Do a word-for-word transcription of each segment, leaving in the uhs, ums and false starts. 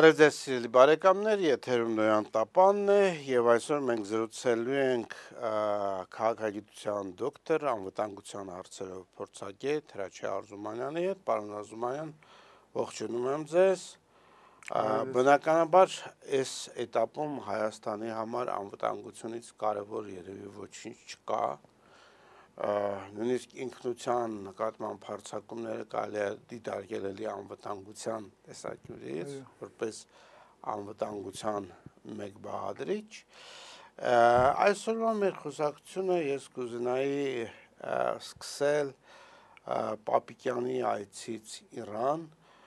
Բարև ձեզ սիրելի բարեկամներ, եթերում Նոյան Տապանն է եւ այսօր մենք զրուցելու ենք քաղաքագիտության դոկտոր, անվտանգության հարցերով փորձագետ Հրաչյա Արզումանյանի հետ։ Պարոն Արզումանյան, ողջունում եմ ձեզ։ Բնականաբար այս этаպում Հայաստանի համար անվտանգությունից կարևոր երևի ոչինչ չկա։ Նույնիսկ ինքնության նկատմամբ հարձակումները կարելի է դիտարկել էլի անվտանգության տեսակյունից, որպես անվտանգության մեկ բաղադրիչ։ Այսօրվա մեր խոսակցությունը ես կուզենայի սկսել Պապիկյանի այցից Իրան։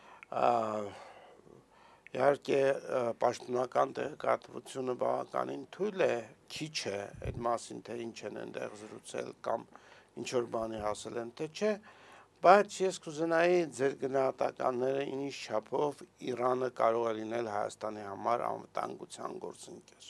Իհարկե պաշտոնական տեղեկատվությունը բավականին թույլ է, քիչ է այդ մասին, թե ինչ են այնտեղ զրուցել կամ ինչ-որ բանի հասել են, թե չէ, բայց ես կուզենայի ձեր գնահատականները ինչ չափով Իրանը կարող է լինել Հայաստանի համար անվտանգության գործընկեր։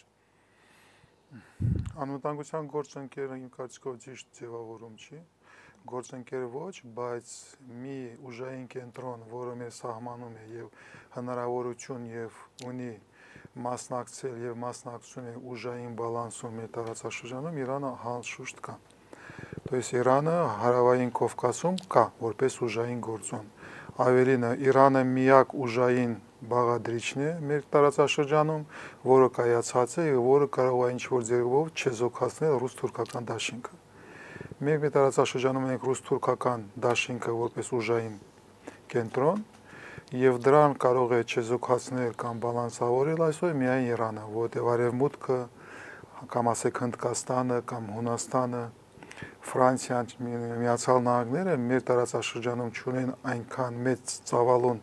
Անվտանգության գործընկերը իմ կարծիքով ճիշտ ձևավորում չի, գործընկեր ոչ, բայց մի ուժային կենտրոն, որը մեր սահմանում է եւ հնարավորություն եւ ունի մասնակցել եւ մասնակցում է ուժային բալանսում մեր տարածաշրջանում, Իրանը անշուշտ կա։ То есть Իրանը հարավային Կովկասում կա որպես ուժային գործոն։ Ավելինը, Իրանը միակ ուժային բաղադրիչն է մեր տարածաշրջանում, որը կայացած է եւ որը կարող է ինչ-որ ձևով չեզոքացնել ռուս-թուրքական դաշինքը։ Մենք մեր տարածաշրջանում ենք ռուս-թուրքական դաշինքը որպես ուժային կենտրոն եւ դրան կարող է չեզոքացնել կամ բալանսավորել այսօր միայն Իրանը, որտեղ արևմուտքը կամ ասեք Հնդկաստանը կամ Հունաստանը, Ֆրանսիան, Միացյալ Նահանգները մեր տարածաշրջանում չունեն այնքան մեծ ծավալուն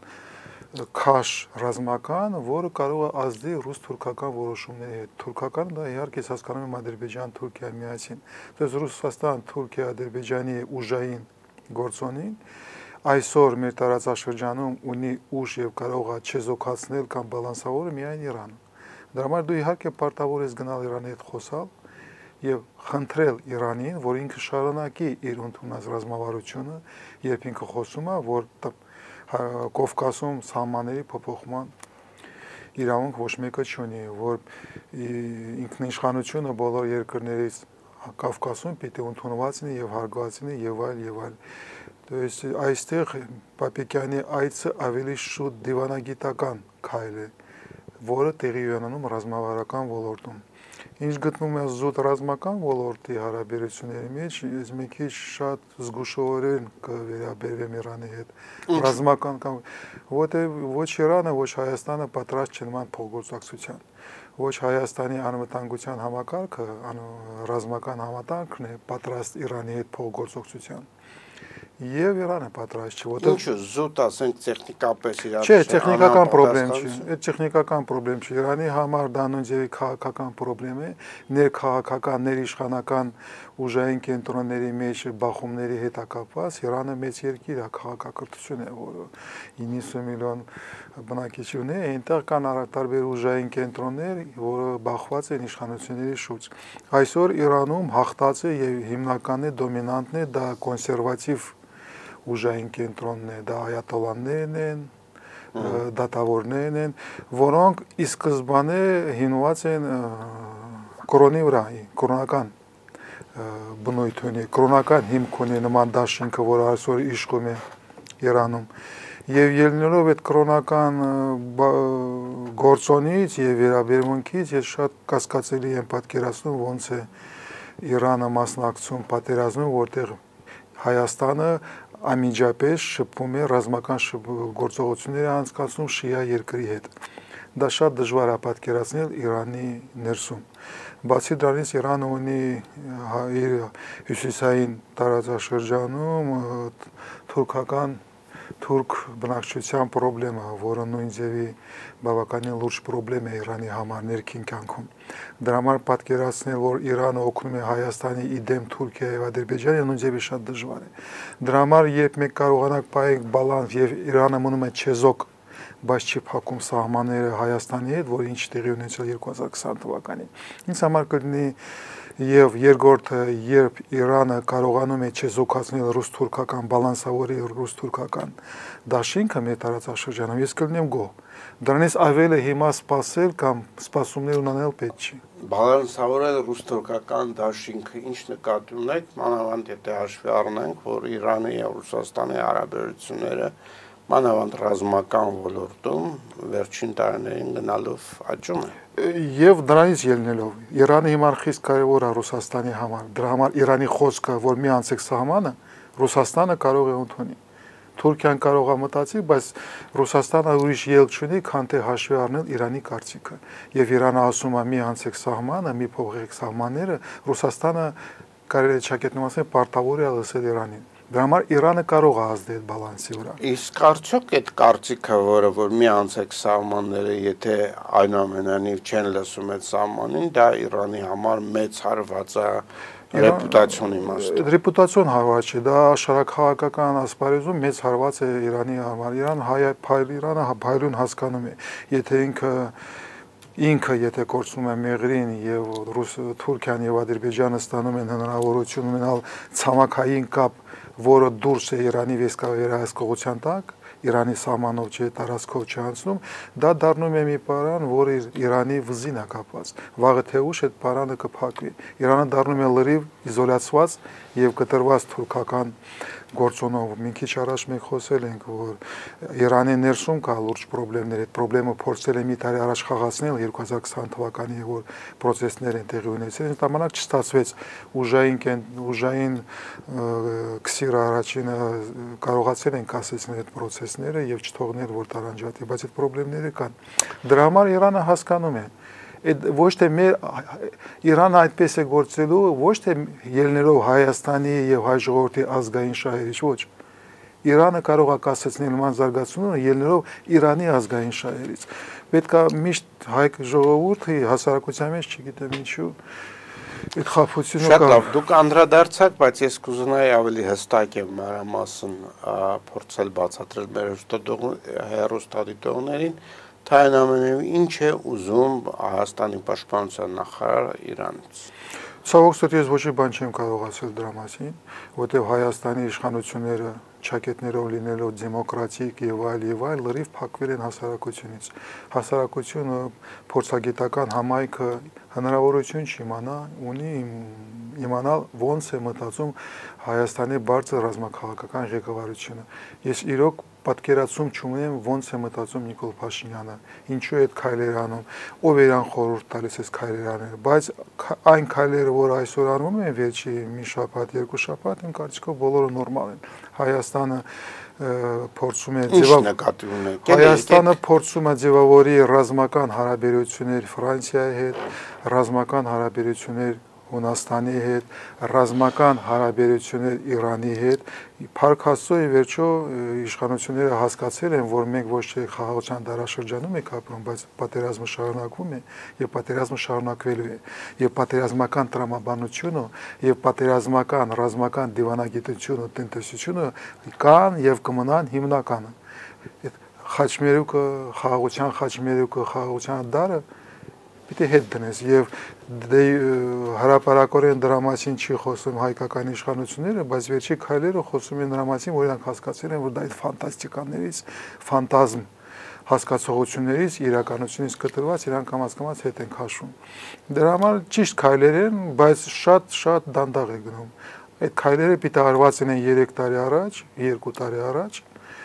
քաշ ռազմական, որը կարող է ազդել ռուս-թուրքական որոշումների հետ։ Թուրքական դա իհարկե հասկանում եմ Ադրբեջան, Թուրքիա միասին։ То есть Ռուսաստան, Թուրքիա, Ադրբեջանի ուժային գործոնին այսօր մեր տարածաշրջանում ունի ուժ եւ կարող է չեզոքացնել կամ բալանսավորել միայն Իրանը։ Դրա համար դու իհարկե պարտավոր ես գնալ Իրանի հետ խոսալ եւ խնդրել Իրանին, որ ինքը շարունակի իր ընդունած ռազմավարությունը, երբ ինքը խոսում է, որ Կովկասում սահմանների փոփոխման իրավունք ոչ մեկը չունի, որ ինքնիշխանությունը բոլոր երկրներից Կովկասում պիտի ընդունված լինի եւ հարգված լինի եւ այլ եւ այլ։ То есть այստեղ Պապիկյանի այցը ավելի շուտ դիվանագիտական քայլ է, որը տեղի ունենում ռազմավարական ոլորտում։ Ինչ գտնում է զուտ ռազմական ոլորտի հարաբերությունների մեջ, ես մի քիչ շատ զգուշորեն կվերաբերվեմ Իրանի հետ։ Ռազմական կամ որտեղ ոչ Իրանը, ոչ Հայաստանը պատրաստ չեն նման փոխգործակցության։ Ոչ Հայաստանի անվտանգության համակարգը, ռազմական համակարգն է պատրաստ Իրանի հետ փոխգործակցության։ Եվ Իրանը պատրաստ չի, որտեղ Ինչու զուտ ասենք տեխնիկապես իրար։ Չէ, տեխնիկական խնդրեմ չի, այդ տեխնիկական խնդրեմ չի, Իրանի համար դա նույնիսկ քաղաքական խնդրեմ է, ներքաղաքական, ներիշխանական ուժային կենտրոնների մեջ բախումների հետ կապված, Իրանը մեծ երկիր է, քաղաքակրթություն է, որը իննսուն միլիոն բնակիչ ունի, այնտեղ կան տարբեր ուժային կենտրոններ, որը բախված են իշխանությունների շուրջ։ Այսօր Իրանում հաղթած է եւ հիմնական է, դոմինանտն է դա կոնսերվատիվ ուժային կենտրոնն է, դա այատոլաներն են, դատավորներն են, որոնք ի սկզբանե հիմնված են կրոնի վրա, կրոնական բնույթ ունի, կրոնական հիմք ունի նման դաշինքը, որ այսօր իշխում է Իրանում։ Եվ ելնելով այդ կրոնական գործոնից եւ վերաբերմունքից ես շատ կասկածելի եմ պատկերացնում ոնց է Իրանը մասնակցում պատերազմում, որտեղ Հայաստանը ամիջապես շփվում է ռազմական գործողությունների անցկացնում շիա երկրի հետ։ Դա շատ դժվար է պատկերացնել Իրանի ներսում։ Բացի դրանից Իրանը ունի իր հյուսիսային տարածաշրջանում թուրքական թուրք բնակչության խնդրեմը, որը նույն ձևի բավականին լուրջ խնդրեմ է Իրանի համար ներքին կյանքում։ Դրա համար պատկերացնել, որ Իրանը օգնում է Հայաստանի իդեմ Թուրքիա եւ Ադրբեջանը նույն ձևի շատ դժվար է։ Դրա համար երբ մենք կարողանանք պահել բալանս եւ Իրանը մնում է չեզոք, բայց չի փակում սահմանները Հայաստանի հետ, որ ինչ տեղի ունեցել երկու հազար քսան թվականին։ Ինձ համար կլինի եւ երկրորդը, երբ Իրանը կարողանում է չեզոքացնել ռուս-թուրքական բալանսավորի ռուս-թուրքական դաշինքը մեր տարածաշրջանում, ես կլինեմ գոհ։ Դրանից ավել է հիմա սпасել կամ սպասումներ ունենալ պետք չի։ Բալանսավորել ռուս-թուրքական դաշինքը ինչ նկատի ունեք, մանավանդ եթե հաշվի առնենք, որ Իրանի եւ Ռուսաստանի հարաբերությունները մանավանդ ռազմական ոլորտում վերջին տարիներին գնալով աճում են։ Եվ դրանից ելնելով Իրանը հիմա խիստ կարևոր է Ռուսաստանի համար։ Դրա համար Իրանի խոսքը, որ մի անցեք սահմանը, Ռուսաստանը կարող է ընդունի։ Թուրքիան կարող է մտածի, բայց Ռուսաստանը ուրիշ ելք չունի, քան թե հաշվի առնել Իրանի կարծիքը։ Եվ Իրանը ասում է՝ մի անցեք սահմանը, մի փոխեք սահմանները, Ռուսաստանը կարելի է ճակատներում ասել պարտավոր է լսել Իրանին։ Դրա համար Իրանը կարող է ազդել բալանսի վրա։ Իսկ արդյոք այդ կարծիքը, որը որ մի անցեք սահմանները, եթե այնուամենայնիվ չեն լսում այդ սահմանին, դա Իրանի համար մեծ հարված է ռեպուտացիոն իմաստով։ Ռեպուտացիոն հարված չէ, դա աշխարհաքաղաքական ասպարեզում մեծ հարված է Իրանի համար։ Իրան հայ Իրանը հայրուն հասկանում է, եթե ինքը ինքը եթե կորցնում է Մեղրին եւ Ռուս Թուրքիան եւ Ադրբեջանը ստանում են հնարավորություն ունենալ ցամաքային կապ, որը դուրս է Իրանի վերահսկողության տակ, Իրանի սահմանով չէ, տարածքով չանցնում, դա դառնում է մի պարան, որը Իրանի վզին է կապված։ Վաղը թե ուշ այդ պարանը կփակվի։ Իրանը դառնում է լրիվ իզոլացված եւ կտրված թուրքական գործոնով։ Մի քիչ առաջ մենք խոսել ենք, որ Իրանի ներսում կա լուրջ խնդիրներ, այդ խնդիրը փորձել է մի տարի առաջ խաղացնել երկու հազար քսան թվականին, որ process-ներ են տեղի ունեցել, այդ ժամանակ չստացվեց ուժային ուժային քսիրը առաջինը կարողացել են կասեցնել այդ process-ները եւ չթողնել, որ տարանջատի, բայց այդ խնդիրները կան։ Դրա համար Իրանը հասկանում է Այդ ոչ թե մեր Իրանը այդպես է գործելու, ոչ թե ելնելով Հայաստանի եւ հայ ժողովրդի ազգային շահերից, ոչ։ Իրանը կարող է կասեցնել նման զարգացումները ելնելով Իրանի ազգային շահերից։ Պետք է միշտ հայ ժողովուրդը հասարակության մեջ, չգիտեմ ինչու, այդ խաբությունը կա։ Շատ լավ, դուք անդրադարձաք, բայց ես կուզենայի ավելի հստակ եւ մանրամասն փորձել բացատրել մեր հեռուստադիտողներին, թե այնուամենայնիվ ինչ է ուզում Հայաստանի պաշտպանության նախարարը Իրանից։ Ցավոք սրտի ես ոչ մի բան չեմ կարող ասել դրա մասին, որտեղ Հայաստանի իշխանությունները ճակատներով լինելով դեմոկրատիկ եւ այլ եւ այլ լրիվ փակվել են հասարակությունից։ Հասարակությունը փորձագիտական համայնքը հնարավորություն չիմանա, ունի իմանալ ոնց է մտածում Հայաստանի բարձր ռազմաքաղաքական ղեկավարությունը։ Ես իրոք պատկերացում չունեմ ոնց է մտածում Նիկոլ Փաշինյանը, ինչու է այդ քայլերը անում, ով է իրան խորհուրդ տալիս այս քայլերը անել, բայց այն քայլերը, որ այսօր արվում են վերջի մի շաբաթ, երկու շաբաթ, իմ կարծիքով բոլորը նորմալ են։ Հայաստանը փորձում է Հայաստանը փորձում է ձևավորի ռազմական հարաբերություններ Ֆրանսիայի հետ, ռազմական հարաբերություններ Հունաստանի հետ, ռազմական հարաբերություններ Իրանի հետ, Փառք Աստծո, ի վերջո իշխանությունները հասկացել են, որ մենք ոչ թե խաղաղության դարաշրջանում ենք ապրում, բայց պատերազմը շարունակվում է եւ պատերազմը շարունակվելու է եւ պատերազմական տրամաբանությունը եւ պատերազմական ռազմական դիվանագիտությունը, տնտեսությունը կան եւ կմնան հիմնականը։ Այդ խաչմերուկը, խաղաղության խաչմերուկը, խաղաղության դարը պիտի հետ դնես եւ հարաբերակորեն դրա մասին չի խոսում հայկական իշխանությունները, բայց վերջի քայլերը խոսում են դրա մասին, որ իրանք հասկացել են, որ դա այդ ֆանտաստիկաներից, ֆանտազմ հասկացողություններից, իրականությունից կտրված իրանք կամաց-կամաց հետ են քաշում։ Դրա համար ճիշտ քայլեր են, բայց շատ-շատ դանդաղ է գնում։ Այդ քայլերը պիտի արված են երեք տարի առաջ, երկու տարի առաջ,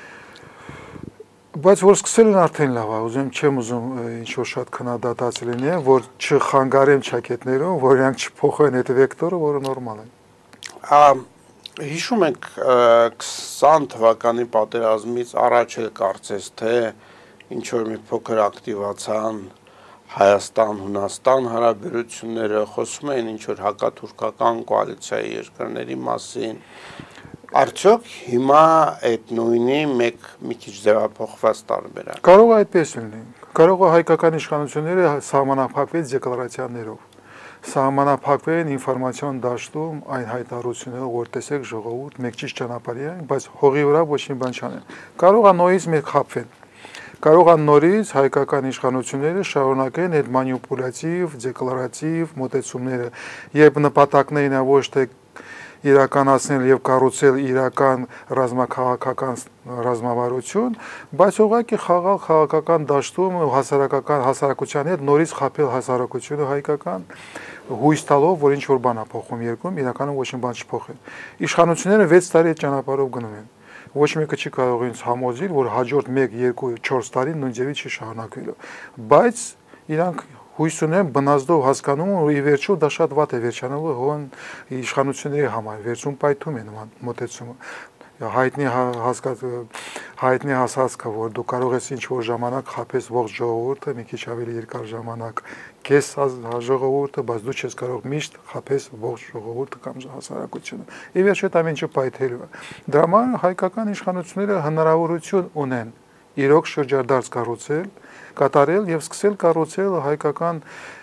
բայց որ սկսել են արդեն լավ է, ուզում չեմ ուզում ինչ-որ շատ քննադատած լինի, որ չխանգարեմ ճակատներում, որ իրանք չփոխեն այդ վեկտորը, որը նորմալ է։ Հիշում եք քսան թվականի պատերազմից առաջ էլ կարծես թե ինչ որ մի փոքր ակտիվացան Հայաստան-Հունաստան հարաբերությունները, խոսում էին ինչ որ հակաթուրքական կոալիցիայի երկրների մասին։ Արդյոք հիմա այդ նույնի մեկ մի քիչ ձևափոխված տարբերակ։ Կարող է այդպես լինի։ Կարող է հայկական իշխանությունները սահմանափակվեն դեկլարացիաներով։ Սահմանափակվեն ինֆորմացիոն դաշտում այն հայտարարությունները, որ տեսեք ժողովուրդ, մեկ ճիշտ ճանապարհի են, բայց հողի վրա ոչ մի բան չանեն։ Կարող է նորից մեկ խաբվեն։ Կարող է նորից հայկական իշխանությունները շարունակեն այդ մանիպուլյատիվ, դեկլարատիվ մոտեցումները, երբ նպատակներն ոչ թե իրականացնել եւ կառուցել իրական ռազմաքաղաքական ռազմավարություն, բայց ուղղակի խաղալ քաղաքական դաշտում հասարակական հասարակության հետ նորից խաբել հասարակությունը հայկական հույս տալով, որ ինչ որ բան է փոխում երկրում, իրականում ոչ մի բան չփոխել։ Իշխանությունները վեց տարի այդ ճանապարհով գնում են։ Ոչ մեկը չի կարող ինձ համոզել, որ հաջորդ մեկ, երկու, չորս տարի նույն ձևի չի շարունակվելու։ Բայց իրանք հույս ունեն, բնազդով հասկանում ու ի վերջո դա շատ վատ է վերջանալու հոն իշխանությունների համար, վերջում պայթում է նման մոտեցումը։ Հայտնի հասկաց հայտնի հասածքը, որ դու կարող ես ինչ որ ժամանակ խաբես ողջ ժողովուրդը, մի քիչ ավելի երկար ժամանակ քեզ ժողովուրդը, բայց դու չես կարող միշտ խաբես ողջ ժողովուրդը կամ հասարակությունը։ Ի վերջո այդ ամենը պայթելու է։ Դրա համար հայկական իշխանությունները հնարավորություն ունեն իրոք շրջադարձ կառուցել, կատարել եւ սկսել կառուցել հայկական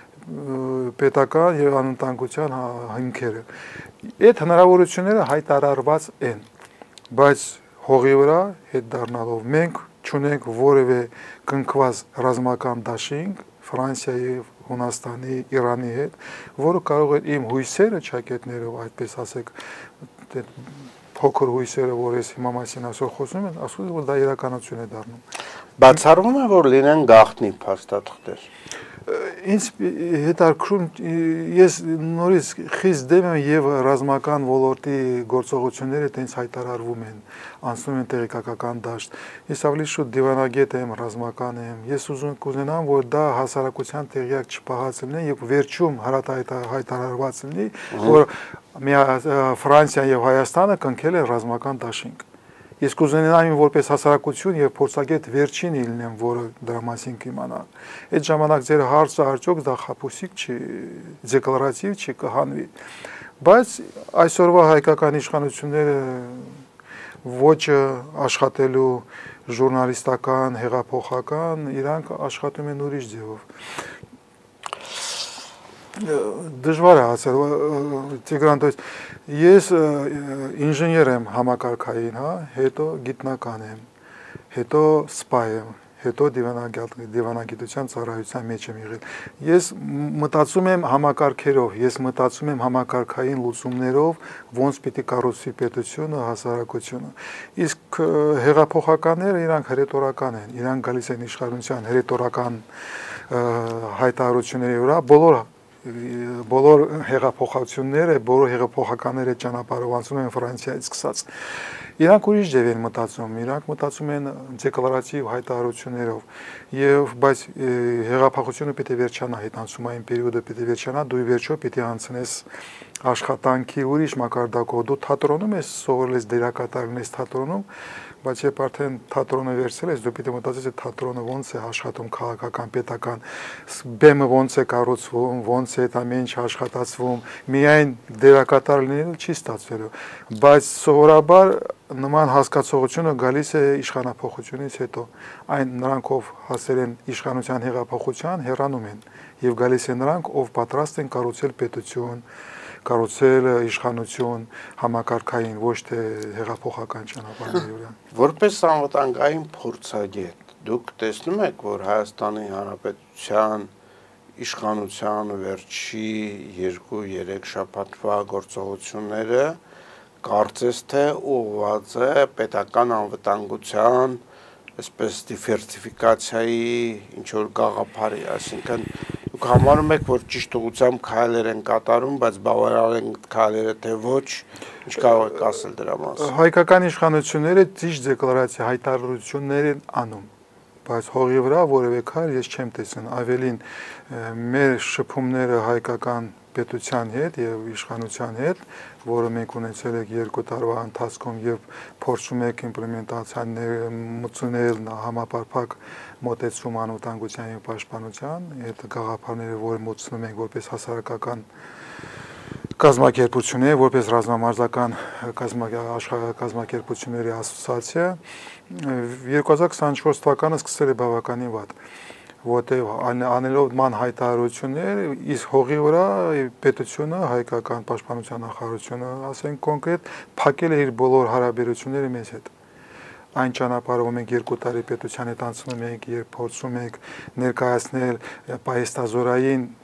պետական եւ անվտանգության հիմքերը։ Այդ հնարավորությունները հայտարարված են, բայց հողի վրա հետ դառնալով մենք չունենք որևէ կնքված ռազմական դաշինք Ֆրանսիայի, Հունաստանի, Իրանի հետ, որը կարող է իմ հույսերը ճակետներով, այդպես ասեք, փոքր հույսերը, որ ես հիմա մասին այսօր խոսում եմ, ասում եմ, որ դա իրականություն է դառնում։ Բացառվում է, որ լինեն գաղտնի փաստաթղթեր։ Ինձ հետաքրքրում ես նորից խիստ դեմ եմ եւ ռազմական ոլորտի գործողությունները տենց հայտարարվում են, անցնում են տեղեկատվական դաշտ։ Ես ավելի շուտ դիվանագետ եմ, ռազմական եմ։ Ես ուզում կուզենամ, որ դա հասարակության տեղյակ չփահած լինի եւ վերջում հայտարարված լինի, որ Ֆրանսիան եւ Հայաստանը կնքել են ռազմական դաշինք։ Ես կուզենամ որպես հասարակություն եւ փորձագետ վերջին լինեմ, որը դրա մասին կիմանա։ Այդ ժամանակ ձեր հարցը արդյոք դա խափուսիկ չի, դեկլարատիվ չի կհանվի։ Բայց այսօրվա հայկական իշխանությունները ոչ աշխատելու ժուրնալիստական, հեղափոխական, իրանք աշխատում են ուրիշ ձևով։ Դժվար է ասել, Տիգրան, то есть ես ինժեներ եմ համակարգային, հա, հետո գիտնական եմ, հետո սպա եմ, հետո դիվանագիտության ծառայության մեջ եմ եղել։ Ես մտածում եմ համակարգերով, ես մտածում եմ համակարգային լուծումներով, ոնց պիտի կառուցվի պետությունը, հասարակությունը։ Իսկ հեղափոխականները իրանք հռետորական են, իրանք գալիս են իշխանության հռետորական հայտարարությունների վրա, բոլոր բոլոր հեղափոխությունները, բոլոր հեղափոխականները ճանապարհով անցնում են Ֆրանսիայից սկսած։ Իրանք ուրիշ ձև են մտածում, իրանք մտածում են դեկլարատիվ հայտարարություններով, եւ բայց հեղափոխությունը պետք է վերջանա, հետանցումային պերիոդը պետք է վերջանա, դու ի վերջո պետք է անցնես աշխատանքի ուրիշ մակարդակով, դու թատրոնում ես սովորել ես դերակատար լինես թատրոնում, բայց երբ արդեն թատրոնը վերցել ես, դու պիտի մտածես այդ թատրոնը ոնց է աշխատում քաղաքական, պետական, բեմը ոնց է կառուցվում, ոնց է այդ ամեն ինչ աշխատացվում, միայն դերակատար լինելը չի ստացվելու, բայց սովորաբար նման հասկացողությունը գալիս է իշխանափոխությունից հետո, այն նրանք ով հասել են իշխանության հեղափոխության, հեռանում են եւ գալիս են նրանք, ով պատրաստ են կառուցել պետություն, կառուցել իշխանություն համակարգային, ոչ թե հեղափոխական ճանապարհների վրա։ Որպես անվտանգային փորձագետ, դուք տեսնում եք, որ Հայաստանի Հանրապետության իշխանության վերջի երկու-երեք շաբաթվա գործողությունները կարծես թե ուղղված է պետական անվտանգության, այսպես դիվերսիֆիկացիայի ինչ որ գաղափարի, այսինքն դուք համարում եք, որ ճիշտ ուղղությամբ քայլեր են կատարում, բայց բավարար են քայլերը թե ոչ, ինչ կարող եք ասել դրա մասին։ Հայկական իշխանությունները ճիշտ դեկլարացիա հայտարարություններ են անում, բայց հողի վրա որևէ քայլ ես չեմ տեսնում, ավելին մեր շփումները հայկական պետության հետ եւ իշխանության հետ, որը մենք ունեցել ենք երկու տարվա ընթացքում եւ փորձում ենք իմպլեմենտացիաներ մտցնել համապարփակ մոտեցում անվտանգության եւ պաշտպանության, այդ գաղափարները, որ մոտցնում ենք որպես հասարակական կազմակերպություններ, որպես ռազմամարզական կազմակերպությունների ասոցիացիա, երկու հազար քսանչորս թվականը սկսել է բավականին վատ, որտեղ անելով ման հայտարարություններ, իսկ հողի վրա պետությունը, հայկական պաշտպանության նախարարությունը, ասենք կոնկրետ, փակել է իր բոլոր հարաբերությունները մեզ հետ։ Այն ճանապարհով մենք երկու տարի պետության հետ անցնում ենք, երբ փորձում ենք ներկայացնել պահեստազորային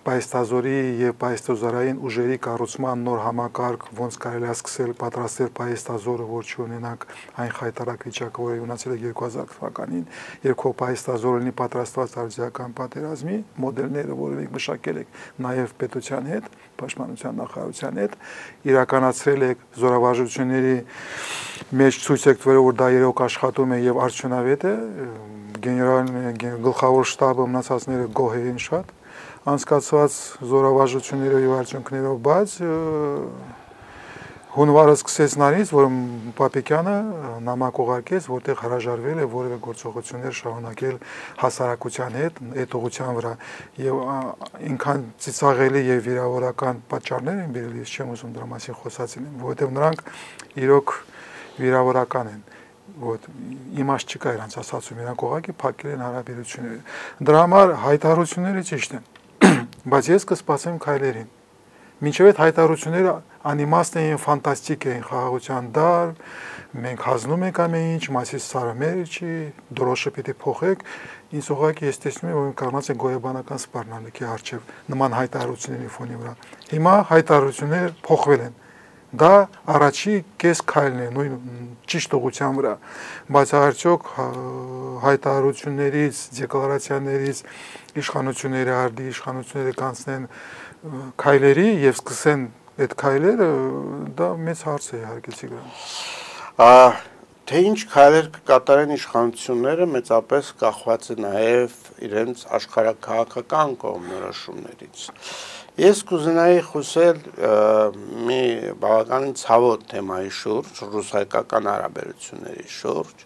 պայստազորի եւ պայստազորային ուժերի կառուցման նոր համակարգ ոնց կարելի է սկսել պատրաստել պայստազորը, որ չունենանք այն խայտարակ վիճակը, որը ունեցել է երկու հազար թվականին, երբ քո պայստազորը լինի պատրաստված արտադրական պատերազմի մոդելները, որը մենք մշակել ենք նաեւ պետության հետ, պաշտպանության նախարարության հետ, իրականացրել եք զորավարժությունների մեջ ցույց եք տվել, որ դա երեք աշխատում է եւ արդյունավետ է, գեներալ գլխավոր շտաբը մնացածները գոհ էին շատ անցկացված զորավարժություններով եւ արդյունքներով, բայց հունվարը սկսեց նարից, որ Պապիկյանը նամակ ուղարկեց, որտեղ հրաժարվել է որևէ գործողություններ շարունակել հասարակության հետ այդ ուղղության վրա եւ ինքան ծիծաղելի եւ վիրավորական պատճառներ են բերել, ես չեմ ուզում դրա մասին խոսացնել, որովհետեւ նրանք իրոք վիրավորական են, որ իմաստ չկա իրանց ասացում, իրանք ուղղակի փակել են հարաբերությունները։ Դրա համար հայտարարությունները ճիշտ են, բայց ես կսպասեմ քայլերին։ Մինչև այդ հայտարարությունները անիմաստ են, ֆանտաստիկ են, խաղաղության դար, մենք հանձնում ենք ամեն ինչ, մասից սարը մեր չի, դրոշը պիտի փոխեք, ինձ ուղղակի ես տեսնում եմ, որ կանգնած են գոյաբանական սպառնալիքի առջև նման հայտարարությունների ֆոնի վրա։ Հիմա հայտարարությունները փոխվել են։ Դա առաջի կես քայլն է, նույն ճիշտ ուղղության վրա, բայց արդյոք հայտարարություններից, դեկլարացիաներից իշխանությունները արդի իշխանությունները կանցնեն քայլերի եւ սկսեն այդ քայլերը, դա մեծ հարց է իհարկե Տիգրան։ Թե ինչ քայլեր կկատարեն իշխանությունները մեծապես կախված է նաեւ իրենց աշխարհաքաղաքական կողմնորոշումներից։ Ես կուզենայի խոսել մի բավականին ցավոտ թեմայի շուրջ, ռուս-հայկական հարաբերությունների շուրջ։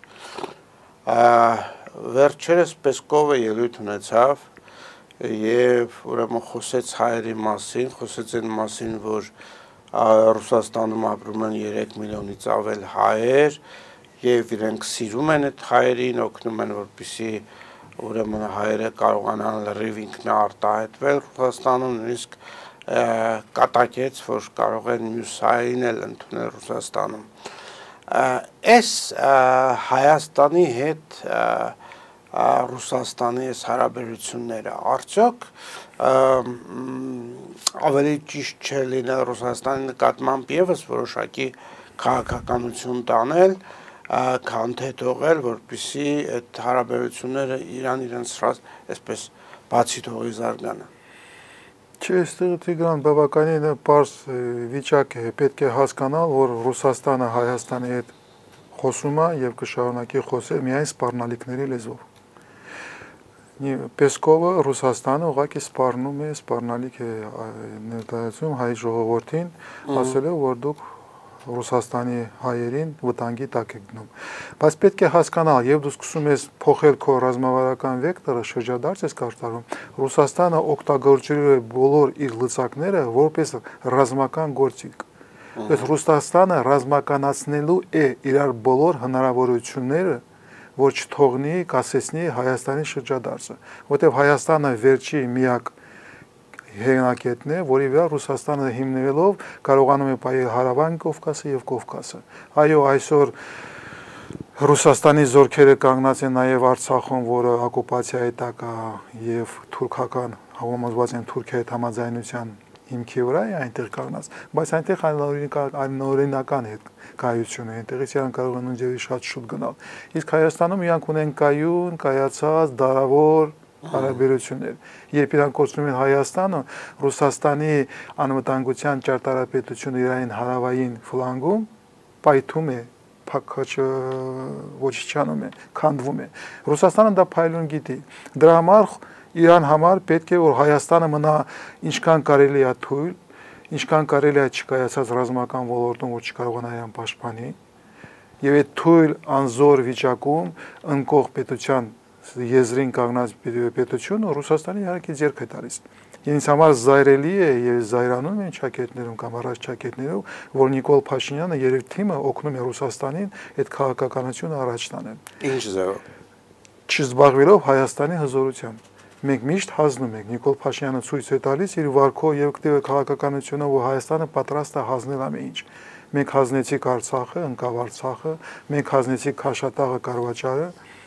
Վերջերս Պեսկովը ելույթ ունեցավ եւ ուրեմն խոսեց հայերի մասին, խոսեց այն մասին, որ Ռուսաստանում ապրում են երեք միլիոնից ավել հայեր եւ իրենք սիրում են այդ հայերին, օգնում են, որպեսզի ուրեմն հայերը կարողանան լրիվ ինքնարտահայտվել Ռուսաստանում, նույնիսկ կատակեց, որ կարող են մյուս հայերին էլ ընդունել Ռուսաստանում։ Այս Հայաստանի հետ Ռուսաստանի այս հարաբերությունները արդյոք ավելի ճիշտ չէ լինել Ռուսաստանի նկատմամբ եւս որոշակի քաղաքականություն տանել, քան թե թողել, որպեսզի այդ հարաբերությունները Իրան իրենց այսպես բացի թողի զարգանա։ Չէ, այստեղ Տիգրան բավականին պարզ վիճակ է, պետք է հասկանալ, որ Ռուսաստանը Հայաստանի հետ խոսում է եւ կշարունակի խոսել միայն սպառնալիքների լեզվով։ Պեսկովը Ռուսաստանը ուղղակի սպառնում է, սպառնալիք է ներկայացում հայ ժողովրդին, ասել է, որ դուք Ռուսաստանի հայերին վտանգի տակ եք դնում։ Բայց պետք է հասկանալ, եւ դու սկսում ես փոխել քո ռազմավարական վեկտորը, շրջադարձ ես կատարում, Ռուսաստանը օգտագործելու է բոլոր իր լծակները որպես ռազմական գործիք։ Այս Ռուսաստանը ռազմականացնելու է իր բոլոր հնարավորությունները, որ չթողնի, կասեցնի Հայաստանի շրջադարձը, որտեղ Հայաստանը վերջի միակ հեղինակետն է, որի վրա Ռուսաստանը հիմնվելով կարողանում է պահել Հարավային Կովկասը եւ Կովկասը։ Այո, այսօր Ռուսաստանի զորքերը կանգնած են նաեւ Արցախում, որը օկուպացիայի տակ է եւ թուրքական համոզված են Թուրքիայի հետ համաձայնության հիմքի վրա է այնտեղ կանգնած, բայց այնտեղ անօրինական է կայությունը, այնտեղից իրանք կարող են ունջևի շատ շուտ գնալ։ Իսկ Հայաստանում իրանք ունեն կայուն, կայացած, դարավոր հարաբերություններ։ Երբ իրանք կոչվում են Հայաստանը, Ռուսաստանի անվտանգության ճարտարապետությունը իրային հարավային ֆլանգում պայթում է, փակաչ ոչնչանում է, քանդվում է։ Ռուսաստանը դա փայլուն գիտի։ Դրա համար Իրան համար պետք է որ Հայաստանը մնա ինչքան կարելի է թույլ, ինչքան կարելի է չկայացած ռազմական ոլորտում, որ չկարողանա իրան պաշտպանի, եւ այդ թույլ անզոր վիճակում ընկող պետության եզրին կանգնած պետությունը Ռուսաստանի իհարկե ձեռք է տալիս։ Ինձ համար զայրելի է եւ զայրանում են ճակետներում կամ առաջ ճակետներում, որ Նիկոլ Փաշինյանը երեք թիմը օգնում է Ռուսաստանին այդ քաղաքականությունը առաջ տանել։ Ինչ ձեւով։ Չզբաղվելով Հայաստանի հզորությամբ։ Մենք միշտ հանձնում ենք, Նիկոլ Փաշինյանը ցույց է տալիս իր վարկով եւ ակտիվ քաղաքականությունը, որ Հայաստանը պատրաստ է հանձնել ամեն ինչ։ Մենք հանձնեցինք Արցախը, ընկավ Արցախը, մենք հանձնեցինք Քաշաթաղը, Կարվաճարը,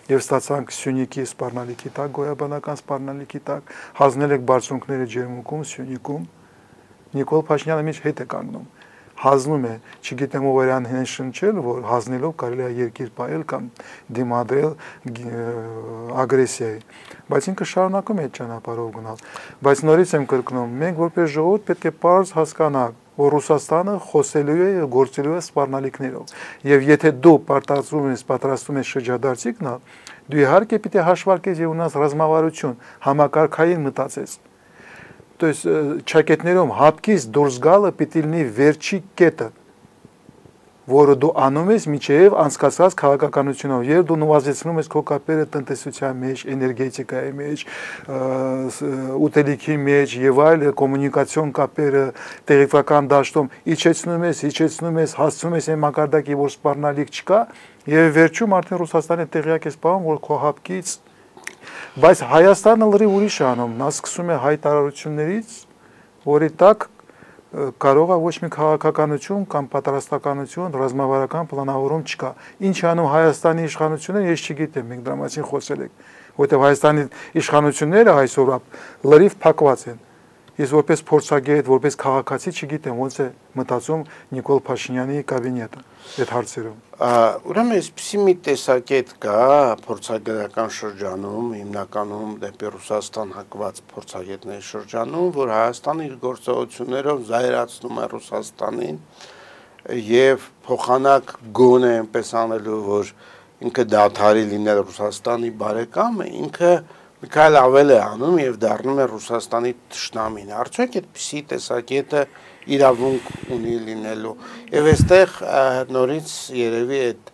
եւ ստացանք Սյունիքի սպառնալիքի տակ, գոյաբանական սպառնալիքի տակ, հանձնել եք բարձունքները Ջերմուկում, Սյունիքում, Նիկոլ Փաշինյանը միշտ հետ է կանգնում, հանձնում է, չգիտեմ ով էր այն շնչել, որ հանձնելով կարելի է երկիր պահել կամ դիմադրել ագրեսիայի, բայց ինքը շարունակում է այդ ճանապարհով գնալ, բայց նորից եմ կրկնում, մենք որպես ժողովուրդ պետք է պարզ հասկանանք, որ Ռուսաստանը խոսելու է, գործելու է սպառնալիքներով, եւ եթե դու պարտադրում ես, պատրաստում ես շրջադարձի գնալ, դու իհարկե պիտի հաշվարկես եւ ունես ռազմավարություն, համակարգային մտածես, то есть ճակետներում հապկից դուրս գալը պիտի լինի վերջի կետը, որը դու անում ես միջև անցկացած քաղաքականությունով, երբ դու նվազեցնում ես քո կապերը տնտեսության մեջ, էներգետիկայի մեջ, ուտելիքի մեջ եւ այլ կոմունիկացիոն կապերը, տեղեկատվական դաշտում իջեցնում ես, իջեցնում ես, հասցնում ես այն մակարդակի, որ սպառնալիք չկա, եւ վերջում արդեն Ռուսաստանի տեղյակ ես պահում, որ քո հապկից, բայց Հայաստանը լրիվ ուրիշ է անում, նա սկսում է հայտարարություններից, որի տակ կարող է ոչ մի քաղաքականություն կամ պատրաստականություն, ռազմավարական պլանավորում չկա։ Ինչ անում Հայաստանի իշխանությունները, ես չգիտեմ, մենք դրա մասին խոսել ենք, որտեղ Հայաստանի իշխանությունները այսօր լրիվ փակված են։ Ես որպես փորձագետ, որպես քաղաքացի չգիտեմ ոնց է մտածում Նիկոլ Փաշինյանի կաբինետը այդ հարցերում։ Ուրեմն այսպիսի մի տեսակետ կա փորձագիտական շրջանում, հիմնականում դեպի Ռուսաստան հակված փորձագետների շրջանում, որ Հայաստանը իր գործողություններով զայրացնում է Ռուսաստանին եւ փոխանակ գոնե այնպես անելու, որ ինքը դադարի լինել Ռուսաստանի բարեկամը, ինքը մի քայլ ավել է անում եւ դառնում է Ռուսաստանի թշնամին։ Արդյոք այդպիսի տեսակետը իրավունք ունի լինելու։ Եվ այստեղ նորից երևի այդ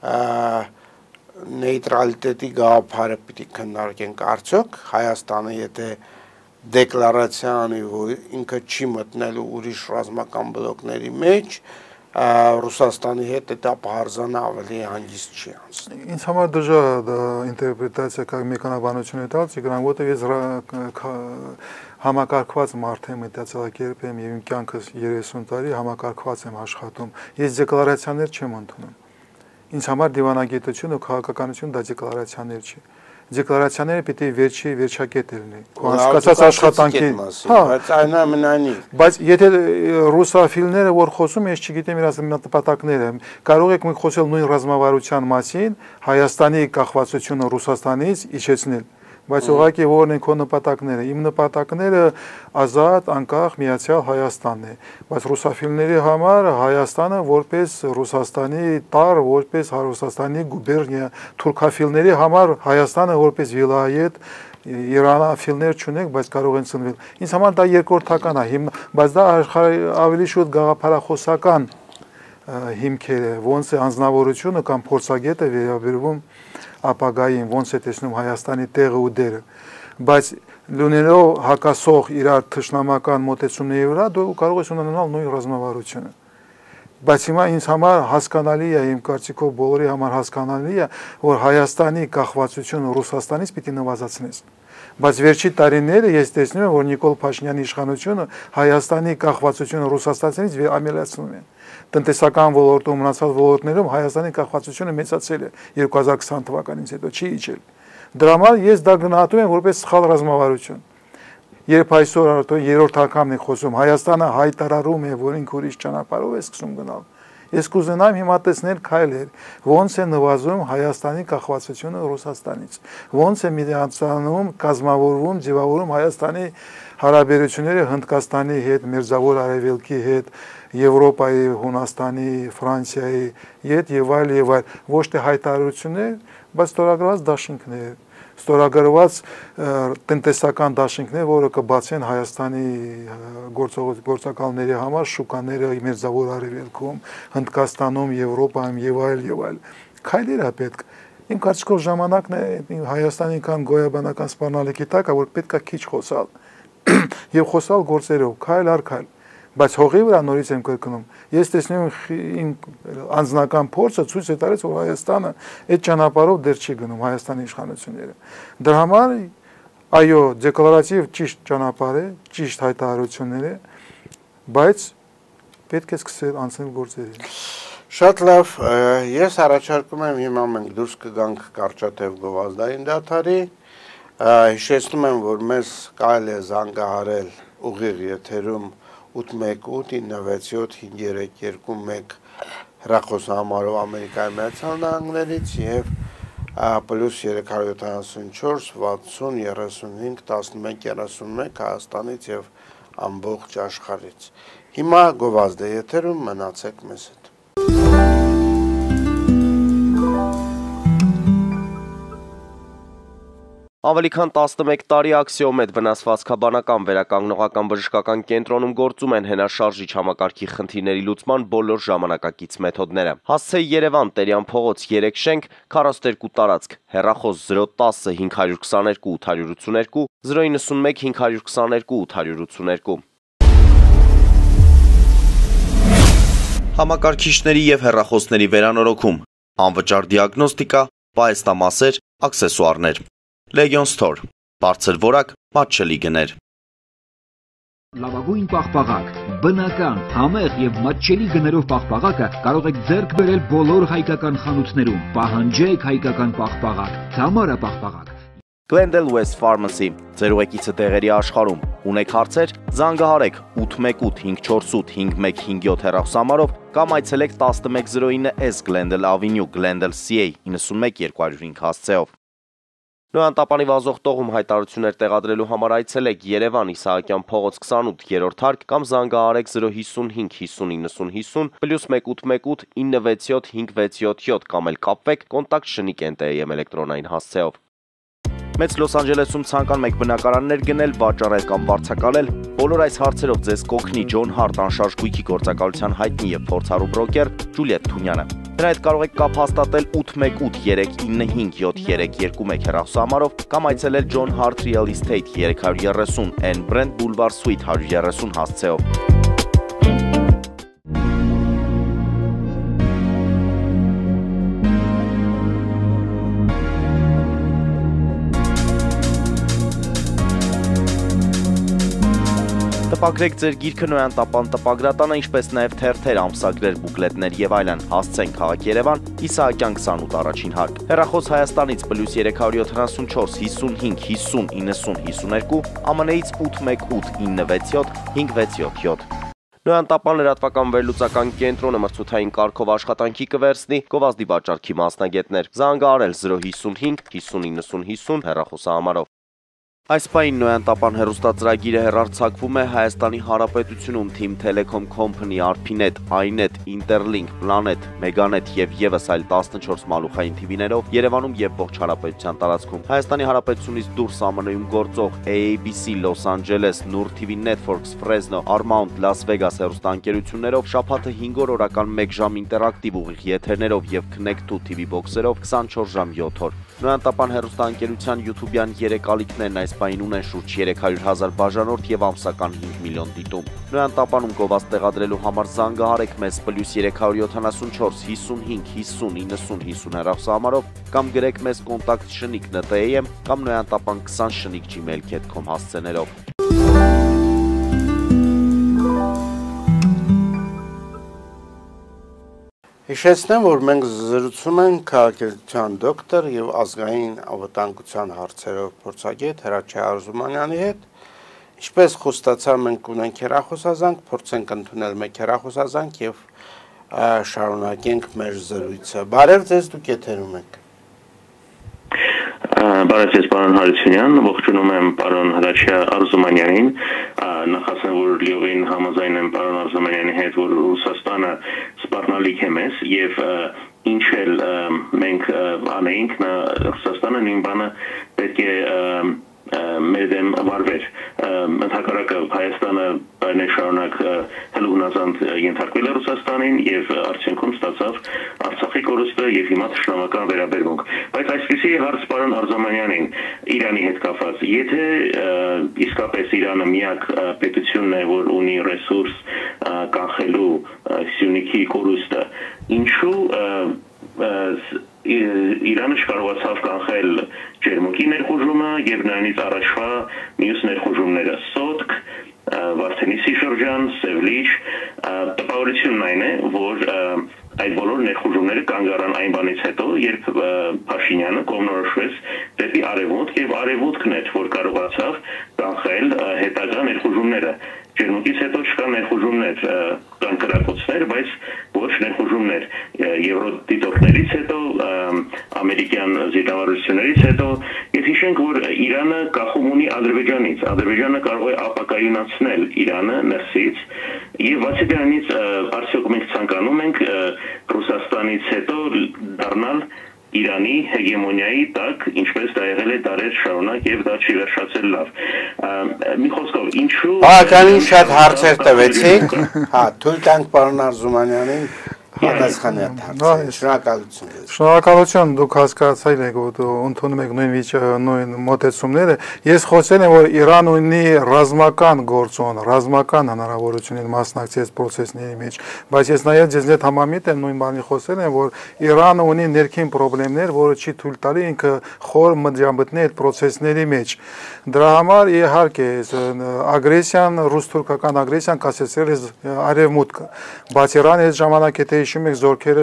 նեյտրալիտետի գաղափարը պիտի քննարկենք։ Արդյոք Հայաստանը եթե դեկլարացիա անի, որ ինքը չի մտնելու ուրիշ ռազմական բլոկների մեջ, Ռուսաստանի հետ դա բարձանա ավելի հանգիստ չի անցնի։ Ինձ համար դժվար է ինտերպրետացիա կամ մեկանաբանություն տալ, չգիտեմ, որտեղ ես համակարգված մարդ եմ, մտածելակերպ եմ եւ իմ կյանքս երեսուն տարի համակարգված եմ աշխատում։ Ես դեկլարացիաներ չեմ ընդունում։ Ինձ համար դիվանագիտություն ու քաղաքականություն դա դեկլարացիաներ չի։ Դեկլարացիաները պիտի վերջի վերջակետը լինի։ Քո հասկացած աշխատանքի, բայց այնուամենայնիվ։ Բայց եթե ռուսաֆիլները որ խոսում, ես չգիտեմ իրաց նպատակները, կարող եք մենք խոսել նույն ռազմավարության մասին, Հայաստանի կախվածությունը Ռուսաստանից իջեցնել։ Բայց ուղղակի որն են քո նպատակները։ Իմ նպատակները ազատ, անկախ, միացյալ Հայաստանն է։ Բայց ռուսաֆիլների համար Հայաստանը որպես Ռուսաստանի տար, որպես Ռուսաստանի գուբերնիա, թուրքաֆիլների համար Հայաստանը որպես վիլայետ, իրանաֆիլներ չունենք, բայց կարող են ծնվել։ Ինձ համար դա երկրորդական է, բայց դա ավելի շուտ գաղափարախոսական հիմքեր է, ոնց է անձնավորությունը կամ փորձագետը վերաբերվում ապագային, ոնց է տեսնում Հայաստանի տեղը ու դերը, բայց լինելով հակասող իրար թշնամական մոտեցումների վրա, դու կարող ես ունենալ նույն ռազմավարությունը։ Բայց հիմա ինձ համար հասկանալի է, իմ կարծիքով բոլորի համար հասկանալի է, որ Հայաստանի կախվածությունը Ռուսաստանից պիտի նվազեցնես։ Բայց վերջի տարիները ես տեսնում եմ, որ Նիկոլ Փաշինյանի իշխանությունը Հայաստանի կախվածությունը Ռուսաստանից ամելացնում է։ Տնտեսական ոլորտում, մնացած ոլորտներում Հայաստանի կախվածությունը մեծացել է երկու հազար քսան թվականից հետո, չի իջել։ Դրա համար ես դա գնահատում եմ որպես սխալ ռազմավարություն։ Երբ այսօր երրորդ անգամն է խոսում, Հայաստանը հայտարարում է, որ ինքը ուրիշ ճանապարհով է սկսում գնալ։ Ես կուզենամ հիմա տեսնել քայլեր, ոնց է նվազում Հայաստանի կախվածությունը Ռուսաստանից, ոնց է միացանում, կազմավորվում, ձևավորում Հայաստանի հարաբերությունները Հնդկաստանի հետ, Մերձավոր Արևելքի հետ, Եվրոպայի, Հունաստանի, Ֆրանսիայի հետ եւ այլ եւ այլ, ոչ թե հայտարարություններ, բայց ստորագրված դաշինքներ, ստորագրված տնտեսական դաշինքներ, որը կբացեն Հայաստանի գործակալների համար շուկաները Մերձավոր Արևելքում, Հնդկաստանում, Եվրոպայում եւ այլ եւ այլ։ Քայլեր է պետք։ Իմ կարծիքով ժամանակն է Հայաստանի կան գոյաբանական սպառնալիքի տակ, որ պետքա քիչ խոսալ եւ խոսալ գործերով, քայլ առ քայլ։ Բայց հողի վրա նորից եմ կրկնում, ես տեսնում եմ անձնական փորձը ցույց է տալիս, որ Հայաստանը այդ ճանապարհով դեռ չի գնում Հայաստանի իշխանությունները։ Դրա համար այո, դեկլարատիվ ճիշտ ճանապարհ է, ճիշտ հայտարարություններ է, բայց պետք է սկսել անցնել գործերի։ Շատ լավ, ես առաջարկում եմ հիմա մենք դուրս կգանք կարճատև գովազդային դադարի, հիշեցնում եմ, որ մեզ կարելի է զանգահարել ուղիղ եթերում ութ մեկ ութ ինը վեց յոթ հինգ երեք երկու մեկ հեռախոսահամարով Ամերիկայի Միացյալ Նահանգներից եւ պլյուս երեք հարյուր յոթանասունչորս վաթսուն երեսունհինգ տասնմեկ երեսունմեկ Հայաստանից եւ ամբողջ աշխարհից։ Հիմա գովազդ է եթերում, մնացեք մեզ հետ։ Ավելի քան տասնմեկ տարի Աքսիոմեդ վնասվածքաբանական վերականգնողական բժշկական կենտրոնում գործում են հենաշարժիչ համակարգի խնդիրների լուծման բոլոր ժամանակակից մեթոդները։ Հասցեի Երևան, Տերյան փողոց երեք շենք, քառասունութերկու տարածք, հեռախոս զրո տասը հինգ հարյուր քսաներկու ութ հարյուր ութսուներկու, զրո իննսունմեկ հինգ հարյուր քսաներկու ութ հարյուր ութսուներկու։ Համակարգիչների եւ հեռախոսների վերանորոգում, անվճար դիագնոստիկա, պահեստամասեր, աքսեսուարներ։ Legion Store, բարձր որակ, մատչելի գներ։ Լավագույն պաղպաղակ, բնական, համեղ եւ մատչելի գներով պաղպաղակը կարող եք ձեռք բերել բոլոր հայկական խանութներում։ Պահանջեք հայկական պաղպաղակ, Թամարա պաղպաղակ։ Glendale West Pharmacy, ձեր ուղեկիցը տեղերի աշխարհում։ Ունեք հարցեր, զանգահարեք ութ մեկ ութ հինգ չորս ութ հինգ մեկ հինգ յոթ հեռախոսահամարով կամ այցելեք տասնմեկ զրո ինը S Glendale Avenue, Glendale C A իննսունմեկ երկու հարյուր հինգ հասցեով։ Նոյան տապանի վազող տողում հայտարարություններ տեղադրելու համար այցելեք Երևան Իսահակյան փողոց քսանութ երրորդ հարկ կամ զանգահարեք զրո հիսունհինգ հիսուն իննսուն հիսուն պլյուս մեկ ութ մեկ ութ ինը վեց յոթ հինգ վեց յոթ յոթ կամ էլ կապվեք կոնտակտ շնիկ էն տե եմ էլեկտրոնային հասցեով։ Մեծ Լոս Անջելեսում ցանկանում եք բնակարաններ գնել, վաճառել կամ վարձակալել, բոլոր այս հարցերով ձեզ կօգնի Ջոն Հարտ անշարժ գույքի գործակալության հայտնի եւ փորձառու բրոկեր Ջուլիետ Թունյանը։ Դրա հետ կարող եք կապ հաստատել ութ մեկ ութ երեք ինը հինգ յոթ երեք երկու մեկ հեռախոսահամարով կամ այցելել Ջոն Հարտ Real Estate երեք հարյուր երեսուն N Brand Boulevard Suite հարյուր երեսուն հասցեով։ Տպագրեք ձեր գիրքը Նոյան տապան տպագրատանը, ինչպես նաև թերթեր, ամսագրեր, բուկլետներ եւ այլն։ Հասցեն քաղաք Երևան, Իսահակյան քսանութ առաջին հարկ։ Հեռախոս Հայաստանից պլյուս երեք հարյուր յոթանասունչորս հիսունհինգ հիսուն իննսուն հիսուներկու, ԱՄՆ-ից ութ մեկ ութ ինը վեց յոթ հինգ վեց յոթ յոթ։ Նոյան տապան լրատվական վերլուծական կենտրոնը մրցութային կարգով աշխատանքի կվերցնի գովազդի վաճառքի մասնագետներ։ Զանգահարել զրո հիսունհինգ հիսուն իննսուն հիսուն հեռախոսահամարով։ Այս պահին Նոյան տապան հեռուստածրագիրը հեռարձակվում է Հայաստանի Հանրապետությունում Team Telecom Company, Arpinet, iNet, Interlink, Planet, Meganet եւ եւս այլ տասնչորս մալուխային թիվիներով Երևանում եւ ողջ հանրապետության տարածքում։ Հայաստանի Հանրապետությունից դուրս ԱՄՆ-ում գործող A A B C, Los Angeles, Nur T V Networks, Fresno, Paramount, Las Vegas հեռուստաընկերություններով շաբաթը հինգ օր օրական մեկ ժամ ինտերակտիվ ուղիղ եթերներով եւ Connect two T V box-երով քսանչորս ժամ յոթ օր։ Նոյան տապան հեռուստաընկերության YouTube-յան երեք ալիքներն այս պահին ունեն շուրջ երեք հարյուր հազար բաժանորդ եւ ամսական հինգ միլիոն դիտում։ Նոյան տապանում գովազդ տեղադրելու համար զանգահարեք մեզ պլյուս երեք հարյուր յոթանասունչորս հիսունհինգ հիսուն իննսուն հիսուն հեռախոսահամարով կամ գրեք մեզ կոնտակտ շնիկ N T A M կամ Նոյան տապան քսան շնիկ gmail dot com հասցեներով։ Հիշեցնեմ, որ մենք զրուցում ենք քաղաքացիական դոկտոր եւ ազգային անվտանգության հարցերով փորձագետ Հրաչյա Արզումանյանի հետ։ Ինչպես խոստացա, մենք ունենք հեռախոսազանգ, փորձենք ընդունել մեկ հեռախոսազանգ եւ շարունակենք մեր զրույցը։ Բարև ձեզ, դուք եթերում եք։ Բարև ձեզ, պարոն Հարությունյան, ողջունում եմ պարոն Հրաչյա Արզումանյանին, նախասեմ, որ լիովին համաձայն եմ պարոն Արզումանյանի հետ, որ Ռուսաստանը սպառնալիք է մեզ եւ ինչ էլ մենք անեինք, Ռուսաստանը նույն բանը պետք է մեր դեմ վարվեր։ Ընդհակառակը Հայաստանը բայնե շարունակ հլուհնազանդ ենթարկվել է Ռուսաստանին եւ արդյունքում ստացավ Արցախի կորուստը եւ հիմա թշնամական վերաբերմունք։ Բայց այսպեսի հարց պարոն Արզումանյանին Իրանի հետ կապված, եթե իսկապես Իրանը միակ պետությունն է, որ ունի ռեսուրս կանխելու Սյունիքի կորուստը, ինչու Իրանը չկարողացավ կանխել ջերմուկի ներխուժումը եւ նրանից առաջվա մյուս ներխուժումները Սոտք, Վարդենիսի շրջան, Սևլիչ, տպավորությունն այն է, որ այդ բոլոր ներխուժումները կանգ առան այն բանից հետո, երբ Փաշինյանը կողմնորոշվեց դեպի արևմուտք եւ արևմուտքն էր, որ կարողացավ կանխել հետագա ներխուժումները։ Ջերմուկից հետո չկա ներխուժումներ, կան կրակոցներ, բայց ոչ ներխուժումներ։ Եվրոդիտորդներից հետո, ամերիկյան զինվորություններից հետո, եւ հիշենք, որ Իրանը կախում ունի Ադրբեջանից։ Ադրբեջանը կարող է ապակայունացնել Իրանը ներսից, եւ բացի դրանից, արդյոք մենք ցանկանում ենք Ռուսաստանից հետո դառնալ Իրանի հեգեմոնիայի տակ, ինչպես դա եղել է դարեր շարունակ եւ դա չի վերջացել լավ։ Մի խոսքով, ինչու Բավականին շատ հարցեր տվեցիք։ Հա, թույլ տանք պարոն Արզումանյանին պատասխանի հարցերը։ Շնորհակալություն։ Շնորհակալություն, դուք հասկացել եք, որ ընդունում եք նույն նույն մոտեցումները։ Ես խոսել եմ, որ Իրան ունի ռազմական գործոն, ռազմական հնարավորություններ մասնակցել process-ների մեջ, բայց ես նաև ձեզ հետ համամիտ եմ նույն բանի խոսել եմ, որ Իրանը ունի ներքին խնդիրներ, որը չի թույլ տալի ինքը խոր մտջամբտնել այդ process-ների մեջ։ Դրա համար իհարկե ագրեսիան, ռուս-թուրքական ագրեսիան կասեցրել է արևմուտքը, բայց Իրանը այդ ժամանակ եթե հիշում եք զորքերը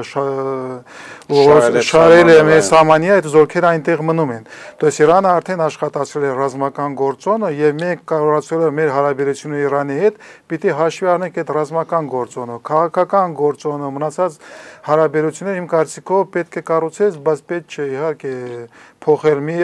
շարել է մեր սահմանի, այդ զորքերը այնտեղ մնում են։ Դες Իրանը արդեն աշխատացրել է ռազմական գործոնը եւ մենք կարողացել ենք մեր հարաբերությունը Իրանի հետ պիտի հաշվի առնենք այդ ռազմական գործոնը, քաղաքական գործոնը, մնացած հարաբերությունները իմ կարծիքով պետք է կառուցել, բայց պետք չէ իհարկե փոխել մի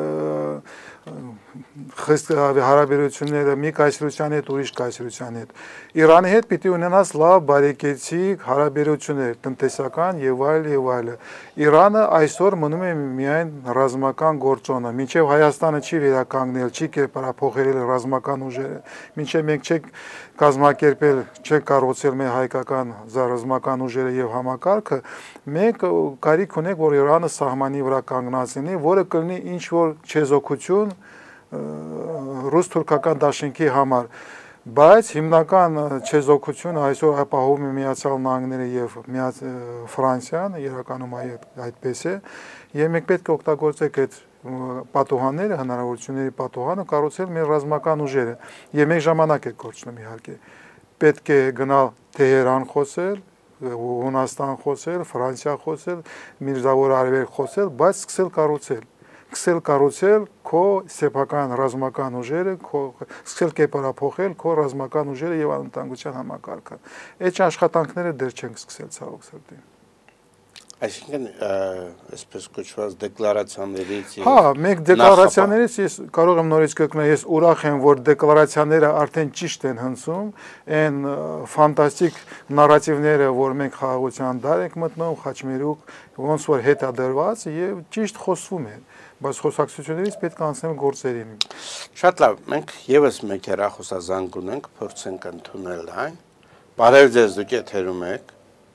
խիստ հարաբերությունները մի կայսրության հետ ուրիշ կայսրության հետ։ Իրանի հետ պիտի ունենաս լավ բարեկեցիկ հարաբերություններ, տնտեսական եւ այլ եւ այլը։ Իրանը այսօր մնում է միայն ռազմական գործոնը, մինչեւ Հայաստանը չի վերականգնել, չի կերպարափոխել ռազմական ուժերը, մինչեւ մենք չենք կազմակերպել, չենք կառուցել մեր հայկական ռազմական ուժերը եւ համակարգը, մենք կարիք ունենք, որ Իրանը սահմանի վրա կանգնած լինի, որը կլինի ինչ որ չեզոքություն ռուս-թուրքական դաշինքի համար, բայց հիմնական չեզոքությունը այսօր ապահովում է Միացյալ Նահանգները եւ Ֆրանսիան, իրականում այդպես է, եւ մենք պետք է օգտագործենք այդ պատուհանները, հնարավորությունների պատուհանը կառուցել մեր ռազմական ուժերը, եւ մենք ժամանակ է կորցնում իհարկե։ Պետք է գնալ Թեհրան խոսել, Հունաստան խոսել, Ֆրանսիա խոսել, Միրզավոր Արևելք խոսել, բայց սկսել կառուցել սկսել կառուցել քո սեփական ռազմական ուժերը, սկսել կերպարափոխել քո ռազմական ուժերը եւ անվտանգության համակարգը։ Այդ աշխատանքները դեռ չենք սկսել ցավոք սրտի։ Այսինքն, այսպես կոչված դեկլարացիաներից Հա, մեկ դեկլարացիաներից ես կարող եմ նորից կրկնել, ես ուրախ եմ, որ դեկլարացիաները արդեն ճիշտ են հնչում, այն ֆանտաստիկ նարատիվները, որ մենք խաղաղության դար ենք մտնում, խաչմերուկ, ոնց որ հետադրված եւ ճիշտ խոսվում են, բայց խոսակցություններից պետք է անցնել գործերին։ Շատ լավ, մենք եւս մեկ հեռախոսազանգ ունենք, փորձենք ընդունել այն։ Բարև ձեզ, դուք եթերում եք։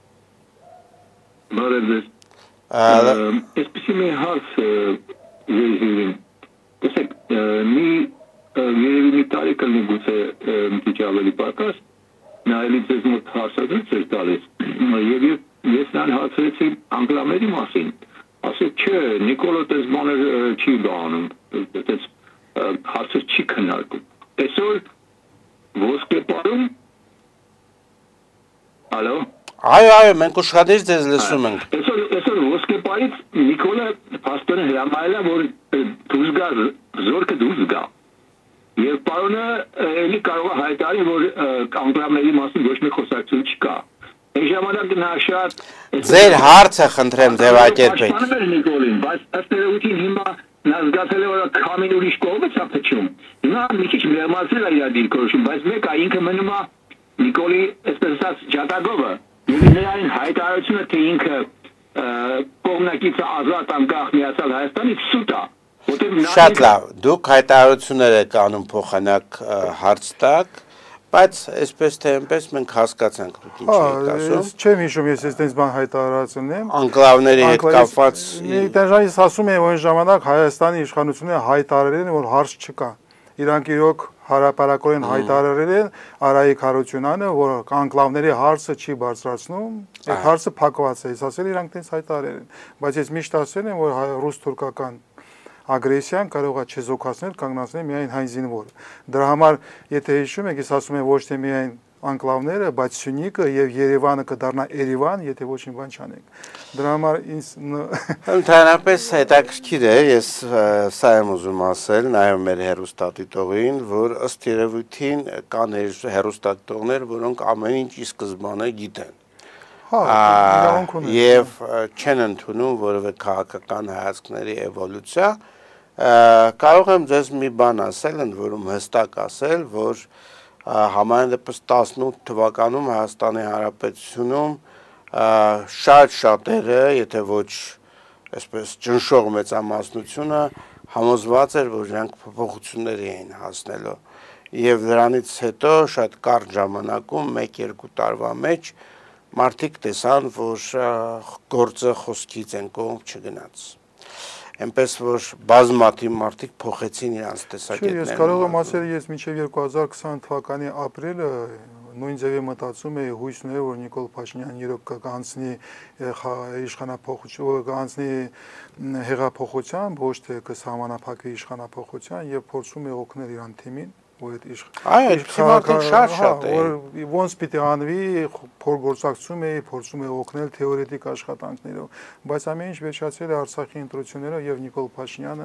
Բարև ձեզ։ Այսպեսի մի հարց երևին։ Տեսեք, մի երևի մի տարի կլինի գուցե մի քիչ ավելի պակաս, նայելի ձեզ մոտ հարցադրեց էր տալիս, եւ ես նրան հարցրեցի անկլավների մասին, ասեց չէ, Նիկոլը տես բաներ չի բանում, տես հարցեր չի քննարկում։ Այսօր ոսկեպարում, ալո, Այո, այո, մենք ուշադիր ձեզ լսում ենք։ Այսօր այսօր ոսկեպարից Նիկոլը փաստորեն հրամայել է, որ դուրս գա, զորքը դուրս գա։ Եվ պարոնը էլի կարող է հայտարարի, որ անկլավների մասին ոչ մի խոսակցություն չկա։ Այն ժամանակ նա շատ Ձեր հարցը խնդրեմ ձևակերպեք։ Պաշտպանում էր Նիկոլին, բայց ըստ էության հիմա նա զգացել է, որ քամին ուրիշ կողմը է փչում։ Հիմա մի քիչ մերմացել է իր դիրքորոշում, բայց մեկը ինքը մնում է Նիկոլի այսպես ասած ջատագովը։ Նրան հայտարարությունը թե ինքը կողմնակիցը ազատ անկախ միացյալ Հայաստանից սուտ է։ Շատ լավ, դուք հայտարարություններ եք անում փոխանակ հարց տակ, բայց այսպես թե այնպես մենք հասկացանք դուք ինչ եք ասում։ Չեմ հիշում, ես այդպես բան հայտարարացել եմ։ Անկլավների հետ կապված։ Այդտեղից ասում եմ, որ այն ժամանակ Հայաստանի իշխանությունները հայտարարել են, որ հարց չկա։ Իրանք իրոք հարաբերակորեն հայտարարել են Արայիկ Հարությունյանը, որ անկլավների հարցը չի բարձրացնում, այդ հարցը փակված է, ես ասել իրանք տենց հայտարարել են, բայց ես միշտ ասել եմ, որ ռուս-թուրքական ագրեսիան կարող է չեզոքացնել, կանգնացնել միայն հայ զինվորը։ Դրա համար, եթե հիշում եք, ես ասում եմ ոչ թե միայն անկլավները, բայց Սյունիքը եւ Երևանը կդառնա Երևան, եթե ոչինչ բան չանենք։ Դրա համար ինձ ընդհանրապես հետաքրքիր է, ես սա եմ ուզում ասել, նաեւ մեր հերոստատիտողին, որ ըստ երևույթին կան հերոստատիտողներ, որոնք ամեն ինչ ի սկզբանե գիտեն։ Եվ չեն ընդունում որևէ քաղաքական հայացքների էվոլյուցիա։ Կարող եմ ձեզ մի բան ասել, ընդ որում հստակ ասել, որ համայն դեպս տասնութ թվականում Հայաստանի Հանրապետությունում շատ շատերը, եթե ոչ այսպես ճնշող մեծամասնությունը համոզված էր, որ նրանք փոփոխությունների էին հասնելու։ Եվ դրանից հետո շատ կարճ ժամանակում, մեկ-երկու տարվա մեջ մարդիկ տեսան, որ գործը խոսքից են կողմ չգնաց։ Այնպես որ բազմաթիվ մարդիկ փոխեցին իրենց տեսակետները։ Ես կարող եմ ասել, ես մինչև երկու հազար քսան թվականի ապրիլը նույն ձևի մտածում էի, հույս ուներ, որ Նիկոլ Փաշինյանն իրոք կանցնի իշխանափոխություն, կանցնի հեղափոխության, ոչ թե կսահմանափակվի իշխանափոխության եւ փորձում է օգնել իրան թիմին, որ այդ իշխ Այո, այդ շատ-շատ է։ Որ ոնց պիտի անվի, փորձակցում է, փորձում է օգնել թեորետիկ աշխատանքներով, բայց ամեն ինչ վերջացել է Արցախի ընտրություններով եւ Նիկոլ Փաշինյանը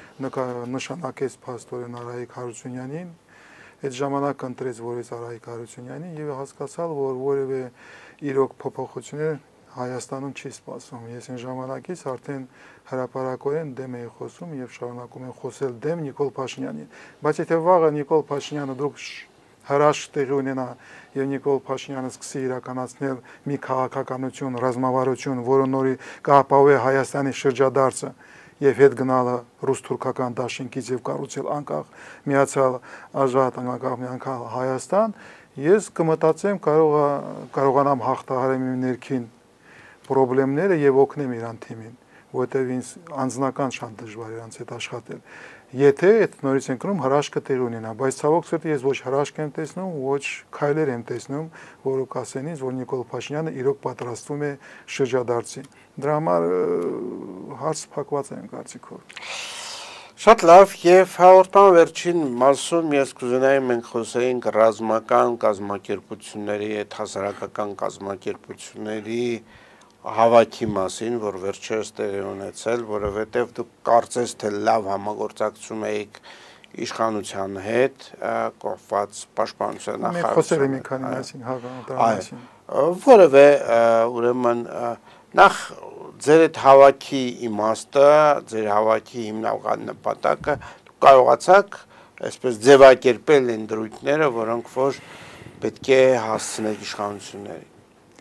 նշանակեց փաստորեն Արայիկ Հարությունյանին, այդ ժամանակ ընտրեց որից Արայիկ Հարությունյանին եւ հասկացալ, որ որևէ իրոք փոփոխություններ Հայաստանում չի սպասում։ Ես այն ժամանակից արդեն հրապարակորեն դեմ էի խոսում եւ շարունակում եմ խոսել դեմ Նիկոլ Փաշինյանին։ Բայց եթե վաղը Նիկոլ Փաշինյանը դուք հրաշք տեղի ունենա եւ Նիկոլ Փաշինյանը սկսի իրականացնել մի քաղաքականություն, ռազմավարություն, որը նորի կապավե Հայաստանի շրջադարձը եւ հետ գնալը ռուս-թուրքական դաշինքից եւ կառուցել անկախ միացյալ ազատ անկախ միացյալ Հայաստան, ես կմտածեմ կարող կարողանամ հաղթահարել իմ ներքին պրոբլեմները եւ օգնեմ իրան թիմին, որտեղ ինձ անձնական շատ դժվար է իրancs հետ աշխատել։ Եթե այդ նորից են կրում հրաշքը տեղի ունենա, բայց ցավոք սրտի ես ոչ հրաշք եմ տեսնում, ոչ քայլեր եմ տեսնում, որը կասեն ինձ, որ Նիկոլ Փաշինյանը իրոք պատրաստվում է շրջադարձի։ Դրա համար հարց փակված է կարծիքով։ Շատ լավ, եւ հաղորդման վերջին մասում ես կուզենայի մենք խոսեինք ռազմական կազմակերպությունների, այդ հասարակական կազմակերպությունների հավաքի մասին, որ վերջերս տեղի ունեցել, որովհետև դուք կարծես թե լավ համագործակցում եք իշխանության հետ, կողված պաշտպանության նախարարության։ Մենք խոսել ենք մի քանի մասին, հա, դրա մասին։ Որևէ ուրեմն նախ ձեր այդ հավաքի իմաստը, ձեր հավաքի հիմնական նպատակը դուք կարողացաք այսպես ձևակերպել այն դրույթները, որոնք որ պետք է հասցնեք իշխանություններին։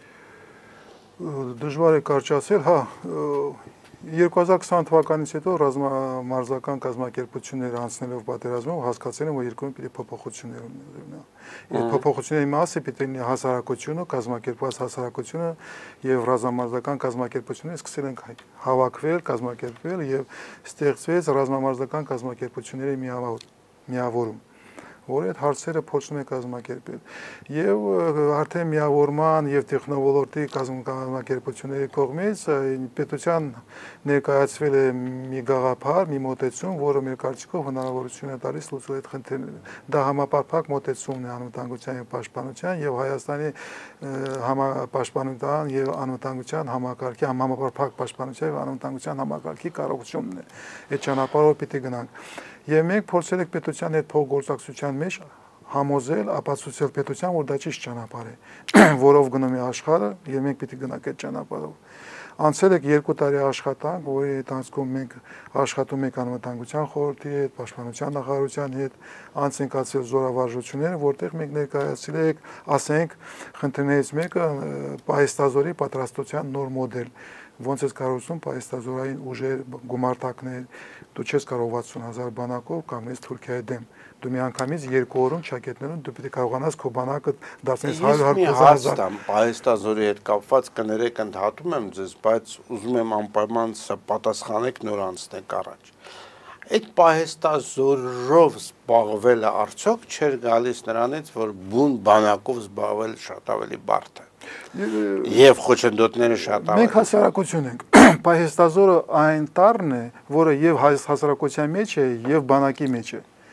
Դժվար է կարճացել, հա, երկու հազար քսան թվականից հետո ռազմամարզական կազմակերպությունները անցնելով պատերազմով հասկացել են, որ երկրում պիտի փոփոխություններ ունենա։ Այդ փոփոխությունների մասը պիտի լինի հասարակությունը, կազմակերպված հասարակությունը եւ ռազմամարզական կազմակերպությունները սկսել են հավաքվել, կազմակերպվել եւ ստեղծվեց ռազմամարզական կազմակերպությունների միավորում, որը այդ հարցերը փորձում է կազմակերպել։ Եվ արդեն միավորման եւ տեխնոլոգիայի կազմակերպությունների կողմից պետության ներկայացվել է մի գաղափար, մի մոտեցում, որը մեր կարծիքով հնարավորություն է տալիս լուծել այդ խնդիրները։ Դա համապարփակ մոտեցումն է անվտանգության եւ պաշտպանության եւ Հայաստանի համապաշտպանության եւ անվտանգության համակարգի, համապարփակ պաշտպանության եւ անվտանգության համակարգի կարողությունն է։ Այդ ճանապարհով պիտի գնանք։ Եվ մենք փորձել ենք պետության հետ փոխգործակցության մեջ համոզել, ապացուցել պետության, որ դա ճիշտ ճանապարհ է, որով գնում է աշխարհը, եւ մենք պիտի գնանք այդ ճանապարհով։ Անցել եք երկու տարի աշխատանք, որի ընթացքում մենք աշխատում ենք անվտանգության խորհրդի հետ, պաշտպանության նախարարության հետ, անց ենք ացել զորավարժությունները, որտեղ մենք ներկայացրել ենք, ասենք, խնդիրներից մեկը պահեստազորի պատրաստության նոր մոդել, ոնց է կառուցվում պահեստազորային ուժեր, գումարտակներ, դու չես կարող վաթսուն հազար բանակով կանգնես Թուրքիայի դեմ։ Դու միանգամից երկու օրում ճակետներում դու պետք է կարողանաս քո բանակը դարձնես հարյուր հազար։ Պահեստազորի հետ կապված կներեք ընդհատում եմ ձեզ, բայց ուզում եմ անպայման պատասխանեք նոր անցնեք առաջ։ Այդ պահեստազորով զբաղվելը արդյոք չէր գալիս նրանից, որ բուն բանակով զբաղվել շատ ավելի բարդ է։ Եվ խոչընդոտները շատ ավելի։ Մենք հասարակություն ենք։ Պահեստազորը այն տառն է, որը եւ հասարակության մեջ է, եւ բանակի մեջ է։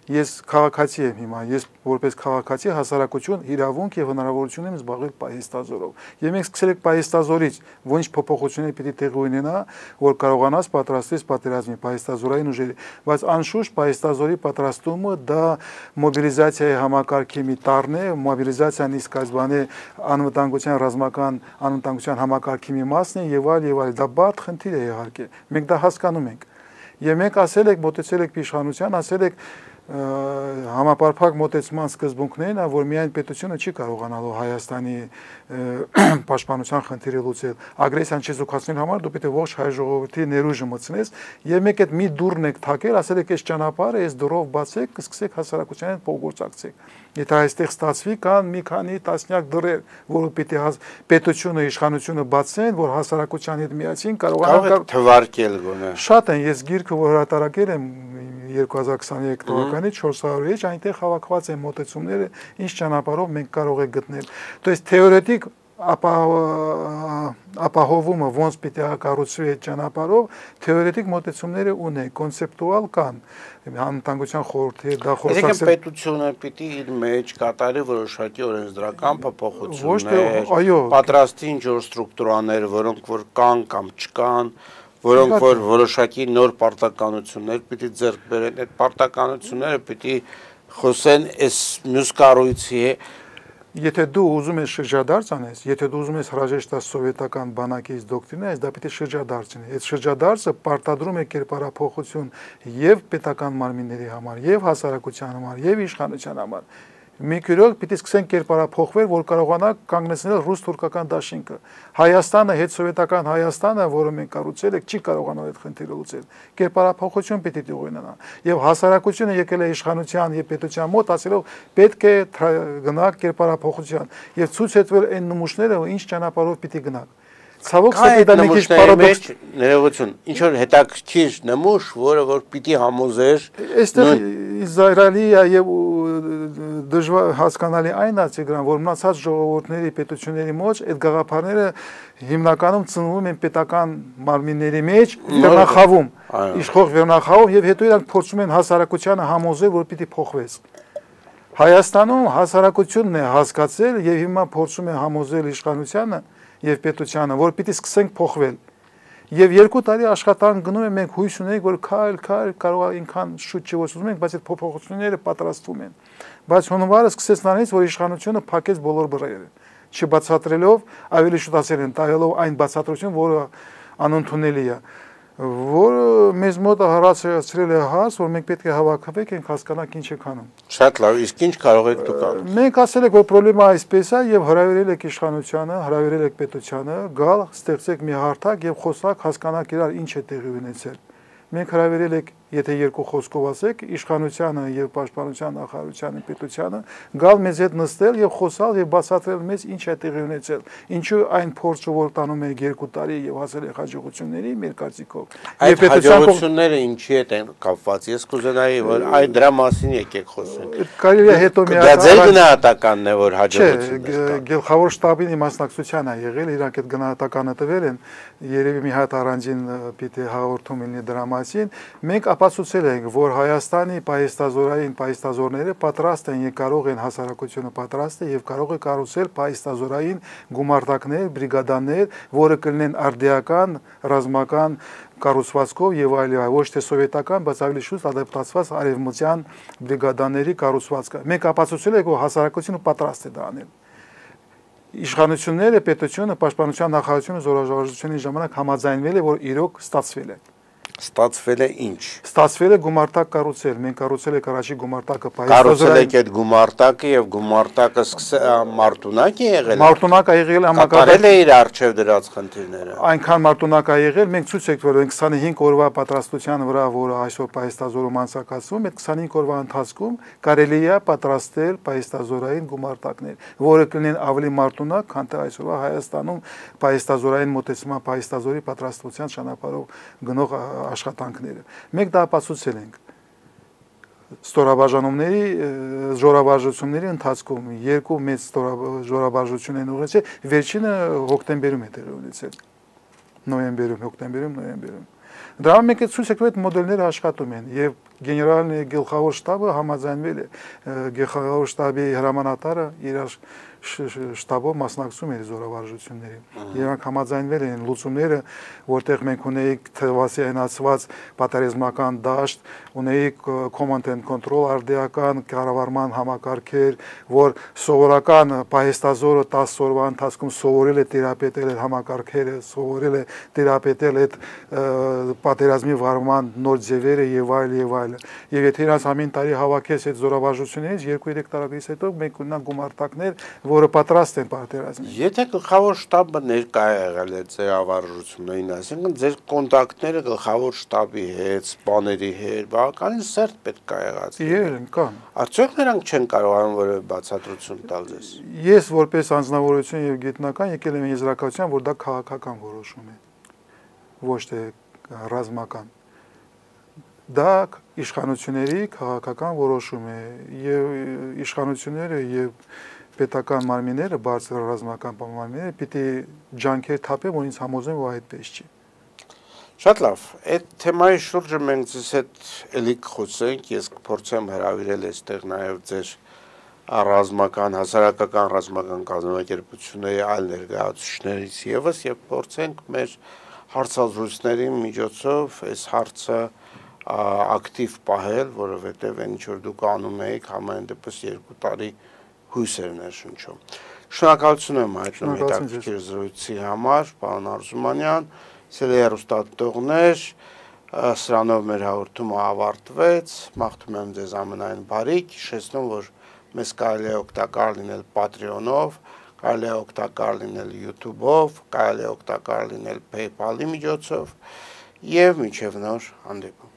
ես քաղաքացի եմ հիմա, ես որպես քաղաքացի հասարակություն իրավունք եւ հնարավորություն եմ զբաղվել պահեստազորով։ Եվ մենք սկսել ենք պահեստազորից, ոչ փոփոխություններ պիտի տեղի ունենա, որ կարողանաս պատրաստես պատերազմի պահեստազորային ուժերի, բայց անշուշտ պահեստազորի պատրաստումը դա մոբիլիզացիայի համակարգի մի տարրն է, մոբիլիզացիան իսկ այսբան է անվտանգության ռազմական անվտանգության համակարգի մի մասն է եւ այլ եւ այլ, դա բարդ խնդիր է իհարկե։ Մենք դա հասկանում ենք։ Եվ մենք ասել ենք, մոտեցել ենք իշխանության, ասել ենք համապարփակ մոտեցման սկզբունքներն է, որ միայն պետությունը չի կարողանալու Հայաստանի պաշտպանության խնդիրը լուծել։ Ագրեսիան չզուգացնելու համար դու պետք է ողջ հայ ժողովրդի ներուժը մտցնես, եւ մեկ այդ մի դուռն եք թակել, ասել եք այս ճանապարհը, այս դուռով բացեք, կսկսեք հասարակության հետ փոխգործակցեք։ Եթե այստեղ ստացվի, կան մի քանի տասնյակ դռեր, որը պիտի պետությունը, իշխանությունը բացեն, որ հասարակության հետ միասին կարողանան թվարկել գոնե։ Շատ են, ես գիրքը որ հրատարակել եմ երկու հազար քսաներեք թվականի չորս հարյուր էջ, այնտեղ հավաքված են մոտեցումները, ինչ ճանապարհով մենք կարող ենք գտնել։ То есть թեորետիկ ապահովումը ոնց պիտի կառուցվի այդ ճանապարհով, թեորետիկ մոտեցումները ունեն, կոնցեպտուալ կան։ Անվտանգության խորհրդի դա խոսակցել։ Պետությունը պիտի իր մեջ կատարի որոշակի օրենսդրական փոփոխություններ, պատրաստի ինչ-որ ստրուկտուրաներ, որոնք որ կան կամ չկան, որոնք որ որոշակի նոր պարտականություններ պիտի ձեռք բերեն, այդ պարտականությունները պիտի խոսեն այս մյուս կառույցի Եթե դու ուզում ես շրջադարձ անես, եթե դու ուզում ես հրաժեշտ տաս սովետական բանակից դոկտրինայից, դա պիտի շրջադարձ լինի։ Այդ շրջադարձը պարտադրում է կերպարափոխություն եւ պետական մարմինների համար, եւ հասարակության համար, եւ իշխանության համար։ Մի քրոք պիտի սկսեն կերպարափոխվել, որ կարողանա կանգնեցնել ռուս-թուրքական դաշինքը։ Հայաստանը, հետսովետական Հայաստանը, որը մենք կառուցել ենք, չի կարողանալ այդ խնդիրը լուծել։ Կերպարափոխություն պիտի տեղ ունենա։ Եվ հասարակությունը եկել է իշխանության եւ պետության մոտ, ասելով պետք է գնալ կերպարափոխության եւ ցույց հետվել այն նմուշները, ինչ ճանապարհով պիտի գնալ։ Ցավոք սրտի դա մի քիչ պարադոքս ներողություն, ինչ որ հետաքրքիր նմուշ, որը որ պիտի համոզեր, այստեղ Իսրայելի եւ դժվար հասկանալի այն է, Տիգրան, որ մնացած ժողովուրդների պետությունների մեջ այդ գաղափարները հիմնականում ծնվում են պետական մարմինների մեջ, վերնախավում, իշխող վերնախավում եւ հետո իրանք փորձում են հասարակությանը համոզել, որ պիտի փոխվես։ Հայաստանում հասարակությունն է հասկացել եւ հիմա փորձում է համոզել իշխանությանը եւ պետությանը, որ պիտի սկսենք փոխվել։ Եվ երկու տարի աշխատանք գնում են, մենք հույս ունենք, որ քայլ քայլ կարող է ինքան շուտ չի ոսում ենք, բայց այդ փոփոխությունները պատրաստվում են։ Բայց հունվարը սկսեց նրանից, որ իշխանությունը փակեց բոլոր բռները, չբացատրելով, ավելի շուտ ասել են, տալով այն բացատրություն, որը անընդունելի է, որը մեզ մոտ հրացրել է հարց, որ մենք պետք է հավաքվենք, ենք հասկանանք ինչ ենք անում։ Շատ լավ, իսկ ինչ կարող եք դուք անել։ Մենք ասել ենք, որ խնդրեմը այսպես է եւ հրավիրել եք իշխանությանը, հրավիրել եք պետությանը, գալ, ստեղծեք մի հարթակ եւ խոսակ, հասկանանք իրար ինչ է տեղի ունեցել։ Մենք հրավիրել ենք, եթե երկու խոսքով ասեք, իշխանությանը եւ պաշտպանության նախարարությանը, պետությանը, գալ մեզ հետ նստել եւ խոսալ եւ բացատրել մեզ ինչ է տեղի ունեցել։ Ինչու այն փորձը, որ տանում եք երկու տարի եւ հասել եք հաջողությունների, մեր կարծիքով։ Այդ հաջողությունները ինչի հետ են կապված։ Ես կուզենայի, որ այդ դրա մասին եկեք խոսենք։ Կարելի է հետո մի Դա ձեր գնահատականն է, որ հաջողություններ կան։ Գլխավոր շտաբի մասնակցության է եղել, իրանք այդ գնահատականը տվել են, երևի մի հատ առանձին պիտի հաղորդում լինի դրա մասին։ Մենք ապացուցել ենք, որ Հայաստանի պահեստազորային պահեստազորները պատրաստ են եւ կարող են հասարակությունը պատրաստ է եւ կարող է կառուցել պահեստազորային գումարտակներ, բրիգադաներ, որը կլինեն արդիական, ռազմական կառուցվածքով եւ այլ ոչ թե սովետական, բայց ավելի շուտ ադապտացված արևմտյան բրիգադաների կառուցվածքը։ Մենք ապացուցել ենք, որ հասարակությունը պատրաստ է դա անել։ Իշխանությունները, պետությունը, պաշտպանության նախարարությունը զորավարժությունների ժամանակ համաձայնվել է, որ իրոք ստացվել է։ Ստացվել է ինչ։ Ստացվել է գումարտակ կառուցել։ Մենք կառուցել ենք առաջի գումարտակը Կառուցել եք այդ գումարտակը եւ գումարտակը մարտունակ է եղել։ Մարտունակ է եղել համակարգել է իր արժեվ դրած խնդիրները։ Այնքան մարտունակ է եղել, մենք ցույց ենք տվել քսանհինգ օրվա պատրաստության վրա, որը այսօր պահեստազորում անցկացվում, այդ քսանհինգ օրվա ընթացքում կարելի է պատրաստել պահեստազորային գումարտակներ, որը կլինեն ավելի մարտունակ, քան թե այսօրվա Հայաստանում պահեստազորային մոտեցման պահեստազորի պատրաստության ճանապարհով գնող աշխատանքները։ Մենք դա ապացուցել ենք ստորաբաժանումների ժորավարժությունների ընթացքում երկու մեծ ժորավարժություն են ուղղեցել, վերջինը հոկտեմբերում է տեղի ունեցել։ Նոյեմբերում, հոկտեմբերում, նոյեմբերում։ Դրա մեկ է ցույց եկել այդ մոդելները աշխատում են եւ գեներալն գլխավոր շտաբը համաձայնվել է, գլխավոր շտաբի հրամանատարը իր շտաբով մասնակցում էր զորավարժություններին։ Իրանք համաձայնվել են լուծումները, որտեղ մենք ունեիք թվասայնացված պատերազմական դաշտ, ունեիք command and control արդիական կառավարման համակարգեր, որ սովորական պահեստազորը տասը օրվա ընթացքում սովորել է տիրապետել այդ համակարգերը, սովորել է տիրապետել այդ պատերազմի վարման նոր ձևերը եւ այլ եւ այլ։ Եվ եթե իրանց ամեն տարի հավաքես այդ զորավարժություններից երկու-երեք տարեկից հետո մենք ունենանք գումարտակներ, որը պատրաստ են պատերազմին։ Եթե գլխավոր շտաբը ներկա է եղել է ձեր ավարժություններին, այսինքն ձեր կոնտակտները գլխավոր շտաբի հետ, սպաների հետ, բավականին սերտ պետք է եղած։ Իրեն կան։ Արդյոք նրանք չեն կարողանում որևէ բացատրություն տալ ձեզ։ Ես որպես անձնավորություն եւ գիտնական եկել եմ եզրակացության, որ դա քաղաքական որոշում է, ոչ թե ռազմական։ Դա իշխանությունների քաղաքական որոշում է եւ իշխանությունները եւ պետական մարմինները, բարձր ռազմական մարմինները պիտի ջանքեր թափեն, որ ինձ համոզեն, որ այդպես չի։ Շատ լավ, այդ թեմայի շուրջը մենք ձեզ հետ էլի կխոսենք, ես կփորձեմ հրավիրել այստեղ նաև ձեր ռազմական, հասարակական ռազմական կազմակերպությունների այլ ներկայացուցիչներից եւս եւ փորձենք մեր հարցազրույցների միջոցով այս հարցը ակտիվ պահել, որովհետեւ այն ինչ որ դուք անում եք համայն դեպս երկու տարի հույս էր ներշնչում։ Շնորհակալություն եմ հայտնում հետաքրքիր զրույցի համար, պարոն Արզումանյան, սիրելի հեռուստադիտողներ, սրանով մեր հաղորդումը ավարտվեց, մաղթում եմ ձեզ ամենայն բարիք, հիշեցնում, որ մեզ կարելի է օգտակար լինել Patreon-ով, կարելի է օգտակար լինել YouTube-ով, կարելի է օգտակար լինել PayPal-ի միջոցով եւ մինչեւ նոր հանդիպում։